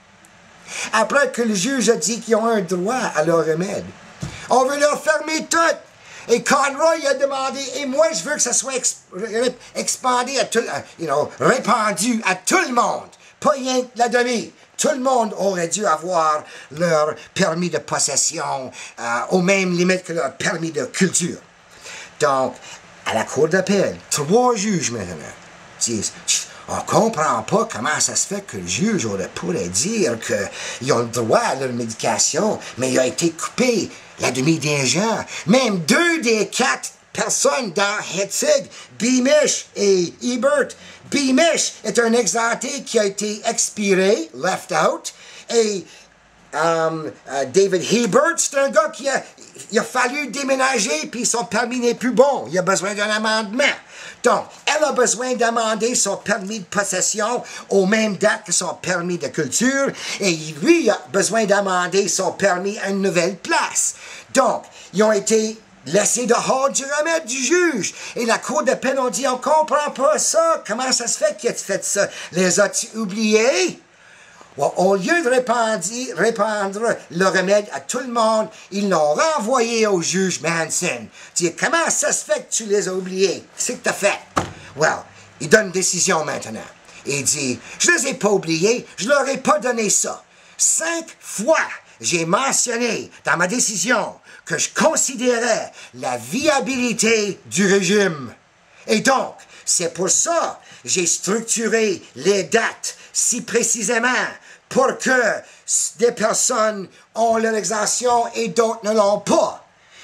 A: Après que le juge a dit qu'ils ont un droit à leur remède. On veut les fermer toutes. Et Conroy a demandé, et moi je veux que ça soit exp expandé à tout, you know, répandu à tout le monde. Pas rien que la demi. Tout le monde aurait dû avoir leur permis de possession euh, aux mêmes limites que leur permis de culture. Donc, à la cour d'appel, trois juges maintenant disent, on ne comprend pas comment ça se fait que le juge pourrait dire qu'ils ont le droit à leur médication, mais il a été coupé la demi des gens. Même deux des quatre personnes dans Hetzig, Beamish et Ebert. Beamish est un exempté qui a été expiré, left out, et um, uh, David Hebert, c'est un gars qui a, il a fallu déménager, puis son permis n'est plus bon. Il a besoin d'un amendement. Donc, elle a besoin d'amender son permis de possession aux mêmes dates que son permis de culture, et lui a besoin d'amender son permis à une nouvelle place. Donc, ils ont été laissés dehors du remède du juge. Et la cour d'appel a dit, on ne comprend pas ça. Comment ça se fait qu'il a fait ça? Les as-tu oubliés? Well, au lieu de répandre, répandre le remède à tout le monde, ils l'ont renvoyé au juge Manson. Dit, comment ça se fait que tu les as oubliés? Qu'est-ce que tu as fait? Well, il donne une décision maintenant. Il dit, je les ai pas oubliés, je leur ai pas donné ça. Cinq fois, j'ai mentionné dans ma décision que je considérais la viabilité du régime. Et donc, c'est pour ça que j'ai structuré les dates si précisément pour que des personnes ont leur exemption et d'autres ne l'ont pas.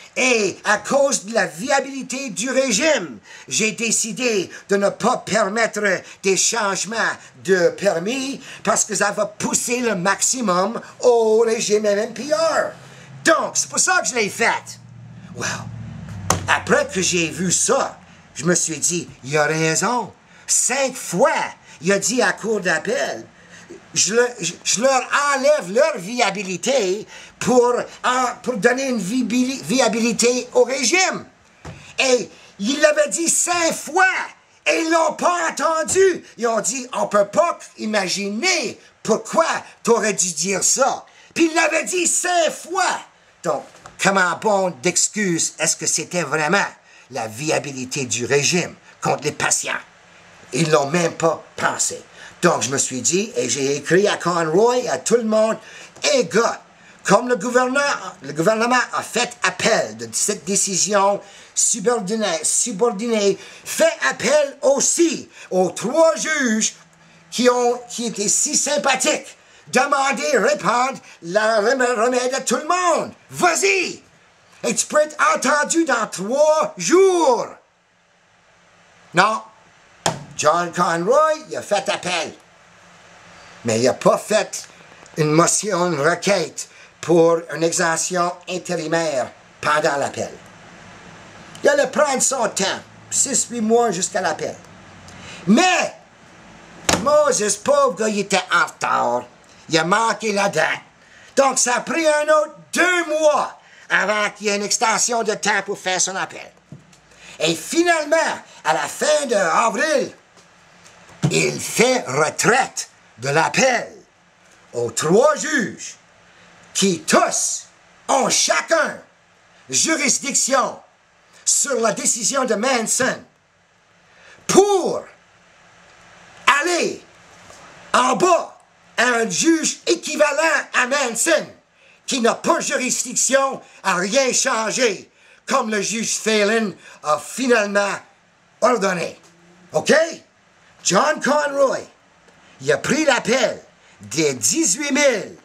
A: Et à cause de la viabilité du régime, j'ai décidé de ne pas permettre des changements de permis parce que ça va pousser le maximum au régime M M P R. Donc, c'est pour ça que je l'ai fait. Well, après que j'ai vu ça, je me suis dit, il a raison. Cinq fois, il a dit à cour d'appel, je, le, je, je leur enlève leur viabilité pour, en, pour donner une viabilité au régime. Et il l'avait dit cinq fois, et ils l'ont pas entendu. Ils ont dit, on peut pas imaginer pourquoi tu aurais dû dire ça. Puis il l'avait dit cinq fois. Donc, comment bon d'excuse est-ce que c'était vraiment la viabilité du régime contre les patients? Ils l'ont même pas pensé. Donc, je me suis dit, et j'ai écrit à Conroy, à tout le monde, « Hey, gars, comme le gouvernement, le gouvernement a fait appel de cette décision subordonnée, subordonnée, fait appel aussi aux trois juges qui, ont, qui étaient si sympathiques. Demandez, répondre la remède à tout le monde. Vas-y! Et tu peux être entendu dans trois jours. » Non. John Conroy, il a fait appel. Mais il n'a pas fait une motion, une requête pour une exemption intérimaire pendant l'appel. Il allait prendre son temps, six huit mois jusqu'à l'appel. Mais, Moses, pauvre gars, il était en retard. Il a manqué la date. Donc, ça a pris un autre deux mois avant qu'il y ait une extension de temps pour faire son appel. Et finalement, à la fin d'avril, il fait retraite de l'appel aux trois juges qui tous ont chacun juridiction sur la décision de Manson pour aller en bas à un juge équivalent à Manson qui n'a pas juridiction à rien changer, comme le juge Phelan a finalement ordonné. OK? John Conroy, il a pris l'appel des dix-huit mille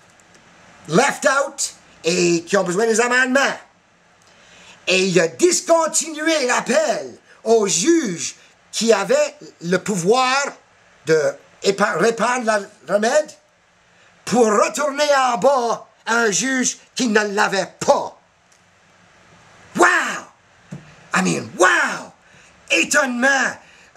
A: left out et qui ont besoin des amendements. Et il a discontinué l'appel aux juges qui avaient le pouvoir de répandre la remède pour retourner en bas à un juge qui ne l'avait pas. Wow! I mean, wow! Étonnement!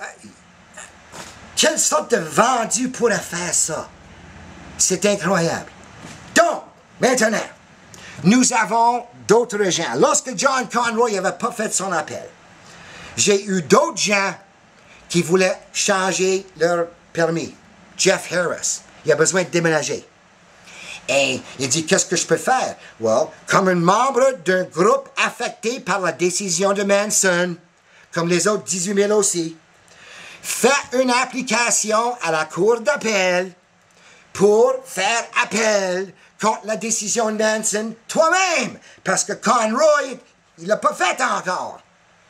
A: Quelle sorte de vendu pourrait faire ça? C'est incroyable. Donc, maintenant, nous avons d'autres gens. Lorsque John Conroy n'avait pas fait son appel, j'ai eu d'autres gens qui voulaient changer leur permis. Jeff Harris, il a besoin de déménager. Et il dit, qu'est-ce que je peux faire? Well, comme un membre d'un groupe affecté par la décision de Manson, comme les autres dix-huit mille aussi, fais une application à la cour d'appel pour faire appel contre la décision de Manson toi-même, parce que Conroy, il l'a pas fait encore.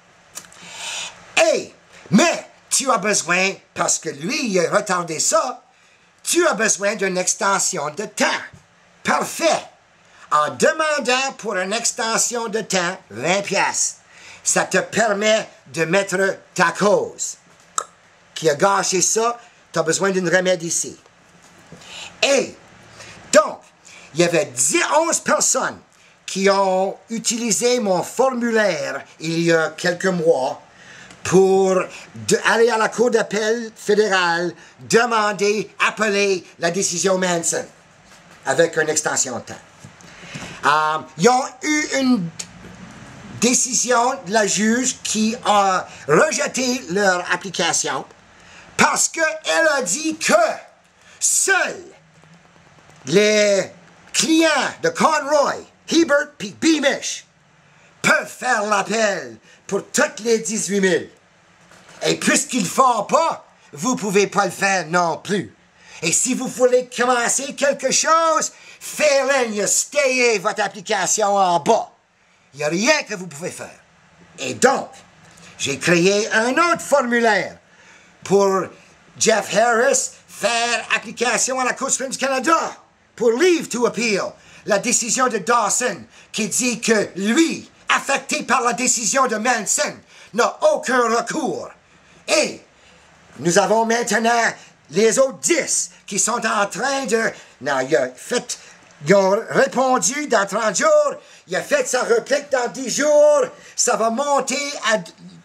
A: Et, mais, tu as besoin, parce que lui, il a retardé ça, tu as besoin d'une extension de temps. Parfait. En demandant pour une extension de temps, vingt piastres, ça te permet de mettre ta cause. Qui a gâché ça, tu as besoin d'une remède ici. Et, donc, il y avait dix, onze personnes qui ont utilisé mon formulaire il y a quelques mois pour de, aller à la Cour d'appel fédérale, demander, appeler la décision Manson avec une extension de temps. Euh, ils ont eu une décision de la juge qui a rejeté leur application parce qu'elle a dit que seuls les clients de Conroy, Hebert et Beamish peuvent faire l'appel pour toutes les dix-huit mille. Et puisqu'ils ne le font pas, vous ne pouvez pas le faire non plus. Et si vous voulez commencer quelque chose, faites-le, stayez votre application en bas. Il n'y a rien que vous pouvez faire. Et donc, j'ai créé un autre formulaire pour Jeff Harris faire application à la Cour suprême du Canada pour Leave to Appeal, la décision de Dawson qui dit que lui, affecté par la décision de Manson, n'a aucun recours. Et nous avons maintenant les autres dix qui sont en train de... Non, il a fait... Ils ont répondu dans trente jours, il a fait sa réplique dans dix jours, ça va monter à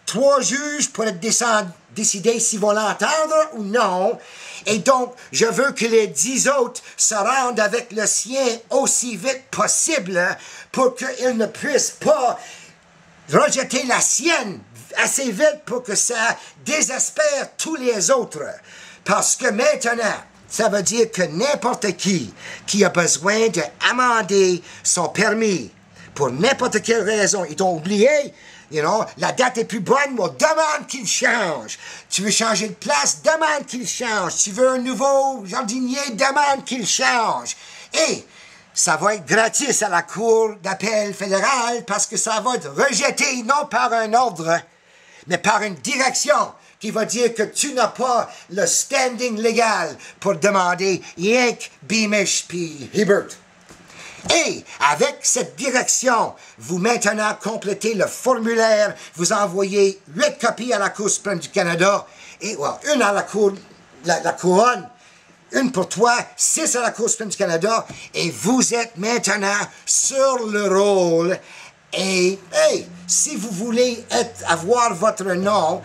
A: trois juges pour décider s'ils vont l'entendre ou non. Et donc, je veux que les dix autres se rendent avec le sien aussi vite possible pour qu'ils ne puissent pas rejeter la sienne assez vite pour que ça désespère tous les autres. Parce que maintenant, ça veut dire que n'importe qui qui a besoin d'amender son permis pour n'importe quelle raison, ils t'ont oublié, you know, la date est plus bonne, mais demande qu'il change. Tu veux changer de place, demande qu'il change. Tu veux un nouveau jardinier, demande qu'il change. Et ça va être gratis à la Cour d'appel fédérale parce que ça va être rejeté non par un ordre, mais par une direction qui va dire que tu n'as pas le standing légal pour demander rien que Beamish puis Hibbert. Et avec cette direction, vous maintenant complétez le formulaire, vous envoyez huit copies à la Cour suprême du Canada, et well, une à la Cour, la, la Couronne, une pour toi, six à la Cour suprême du Canada, et vous êtes maintenant sur le rôle. Et hey, si vous voulez être, avoir votre nom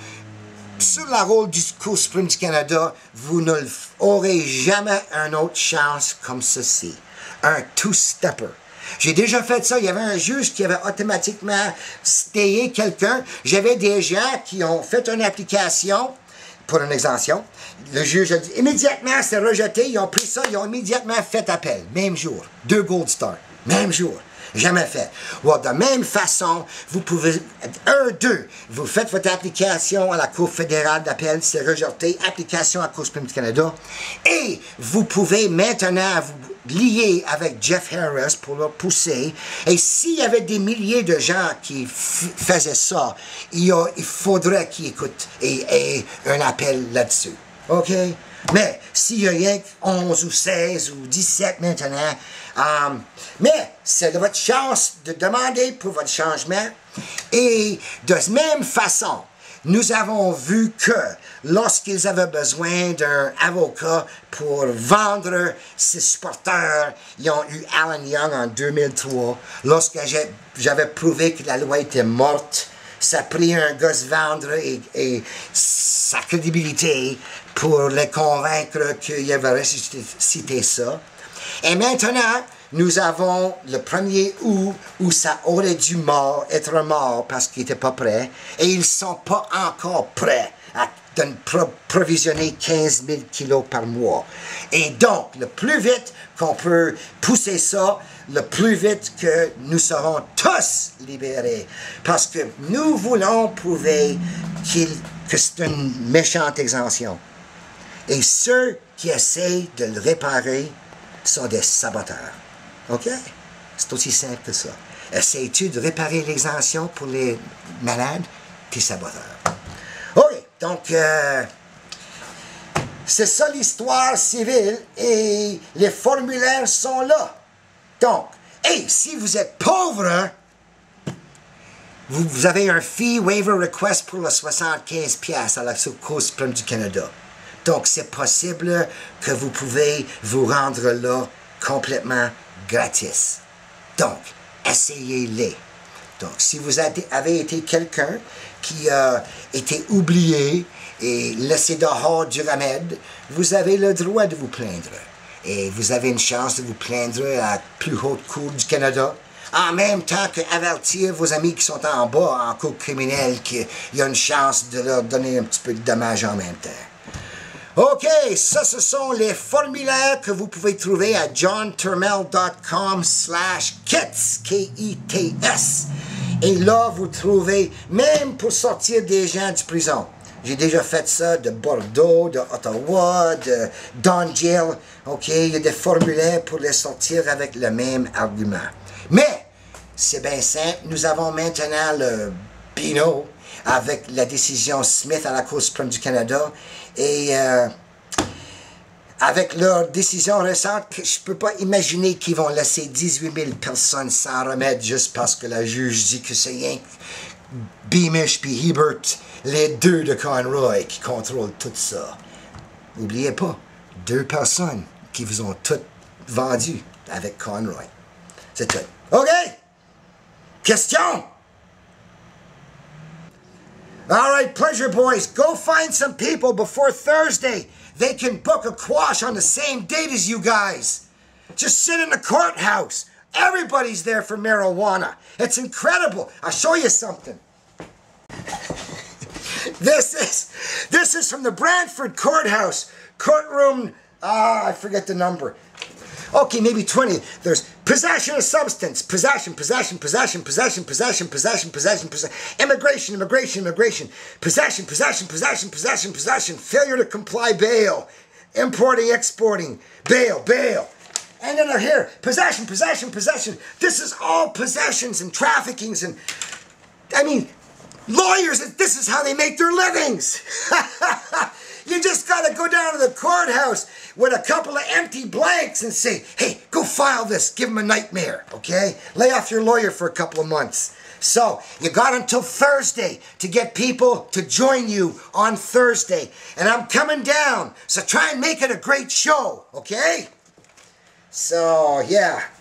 A: sur la rôle du Cour suprême du Canada, vous n'aurez jamais une autre chance comme ceci. Un two-stepper. J'ai déjà fait ça. Il y avait un juge qui avait automatiquement stayé quelqu'un. J'avais des gens qui ont fait une application pour une exemption. Le juge a dit immédiatement, c'est rejeté. Ils ont pris ça, ils ont immédiatement fait appel. Même jour. Deux gold stars. Même jour. Jamais fait. Well, de même façon, vous pouvez, un, deux, vous faites votre application à la Cour fédérale d'appel, c'est rejeté, application à la Cour suprême du Canada, et vous pouvez maintenant vous lier avec Jeff Harris pour le pousser, et s'il y avait des milliers de gens qui faisaient ça, il, y a, il faudrait qu'ils écoutent et, et un appel là-dessus. OK? Mais s'il y a rien que onze ou seize ou dix-sept maintenant, um, mais c'est votre chance de demander pour votre changement. Et de même façon, nous avons vu que lorsqu'ils avaient besoin d'un avocat pour vendre ses supporters, ils ont eu Alan Young en deux mille trois. Lorsque j'avais prouvé que la loi était morte, ça a pris un gars se vendre et, et sa crédibilité pour les convaincre qu'il avait ressuscité ça. Et maintenant, nous avons le premier août où ça aurait dû mort, être mort parce qu'ils n'étaient pas prêts. Et ils ne sont pas encore prêts à pro provisionner quinze mille kilos par mois. Et donc, le plus vite qu'on peut pousser ça, le plus vite que nous serons tous libérés. Parce que nous voulons prouver qu'il, que c'est une méchante exemption. Et ceux qui essayent de le réparer sont des saboteurs. OK? C'est aussi simple que ça. Essayes-tu de réparer l'exemption pour les malades? T'es saboteur. OK, donc, euh, c'est ça l'histoire civile et les formulaires sont là. Donc, et si vous êtes pauvre, hein, vous, vous avez un fee waiver request pour le soixante-quinze piastres à la Cour suprême du Canada. Donc, c'est possible que vous pouvez vous rendre là complètement gratis. Donc, essayez-les. Donc, si vous avez été quelqu'un qui a été oublié et laissé dehors du remède, vous avez le droit de vous plaindre. Et vous avez une chance de vous plaindre à la plus haute cour du Canada, en même temps qu'avertir vos amis qui sont en bas, en cour criminelle, qu'il y a une chance de leur donner un petit peu de dommages en même temps. OK, ça, ce sont les formulaires que vous pouvez trouver à john turmel dot com slash kits, K I T S. Et là, vous trouvez, même pour sortir des gens de prison. J'ai déjà fait ça de Bordeaux, de Ottawa, de Don Jail. OK, il y a des formulaires pour les sortir avec le même argument. Mais, c'est bien simple, nous avons maintenant le Bino avec la décision Smith à la Cour suprême du Canada. Et euh, avec leur décision récente, je ne peux pas imaginer qu'ils vont laisser dix-huit mille personnes sans remède juste parce que la juge dit que c'est rien que Beamish et Hibbert, les deux de Conroy, qui contrôlent tout ça. N'oubliez pas, deux personnes qui vous ont toutes vendu avec Conroy. C'est tout. OK? Question? All right, Pleasure Boys, go find some people before Thursday. They can book a quash on the same date as you guys. Just sit in the courthouse. Everybody's there for marijuana. It's incredible. I'll show you something. This is this is from the Brantford Courthouse. Courtroom, ah, uh, I forget the number. Okay, maybe twenty. There's possession of substance, possession, possession, possession, possession, possession, possession, possession, possession, immigration, immigration, immigration, possession, possession, possession, possession, possession, failure to comply, bail, importing, exporting, bail, bail. And then they're here, possession, possession, possession. This is all possessions and traffickings and, I mean, lawyers, this is how they make their livings. You just got to go down to the courthouse with a couple of empty blanks and say, hey, go file this. Give them a nightmare, okay? Lay off your lawyer for a couple of months. So, you got until Thursday to get people to join you on Thursday. And I'm coming down, so try and make it a great show, okay? So, yeah.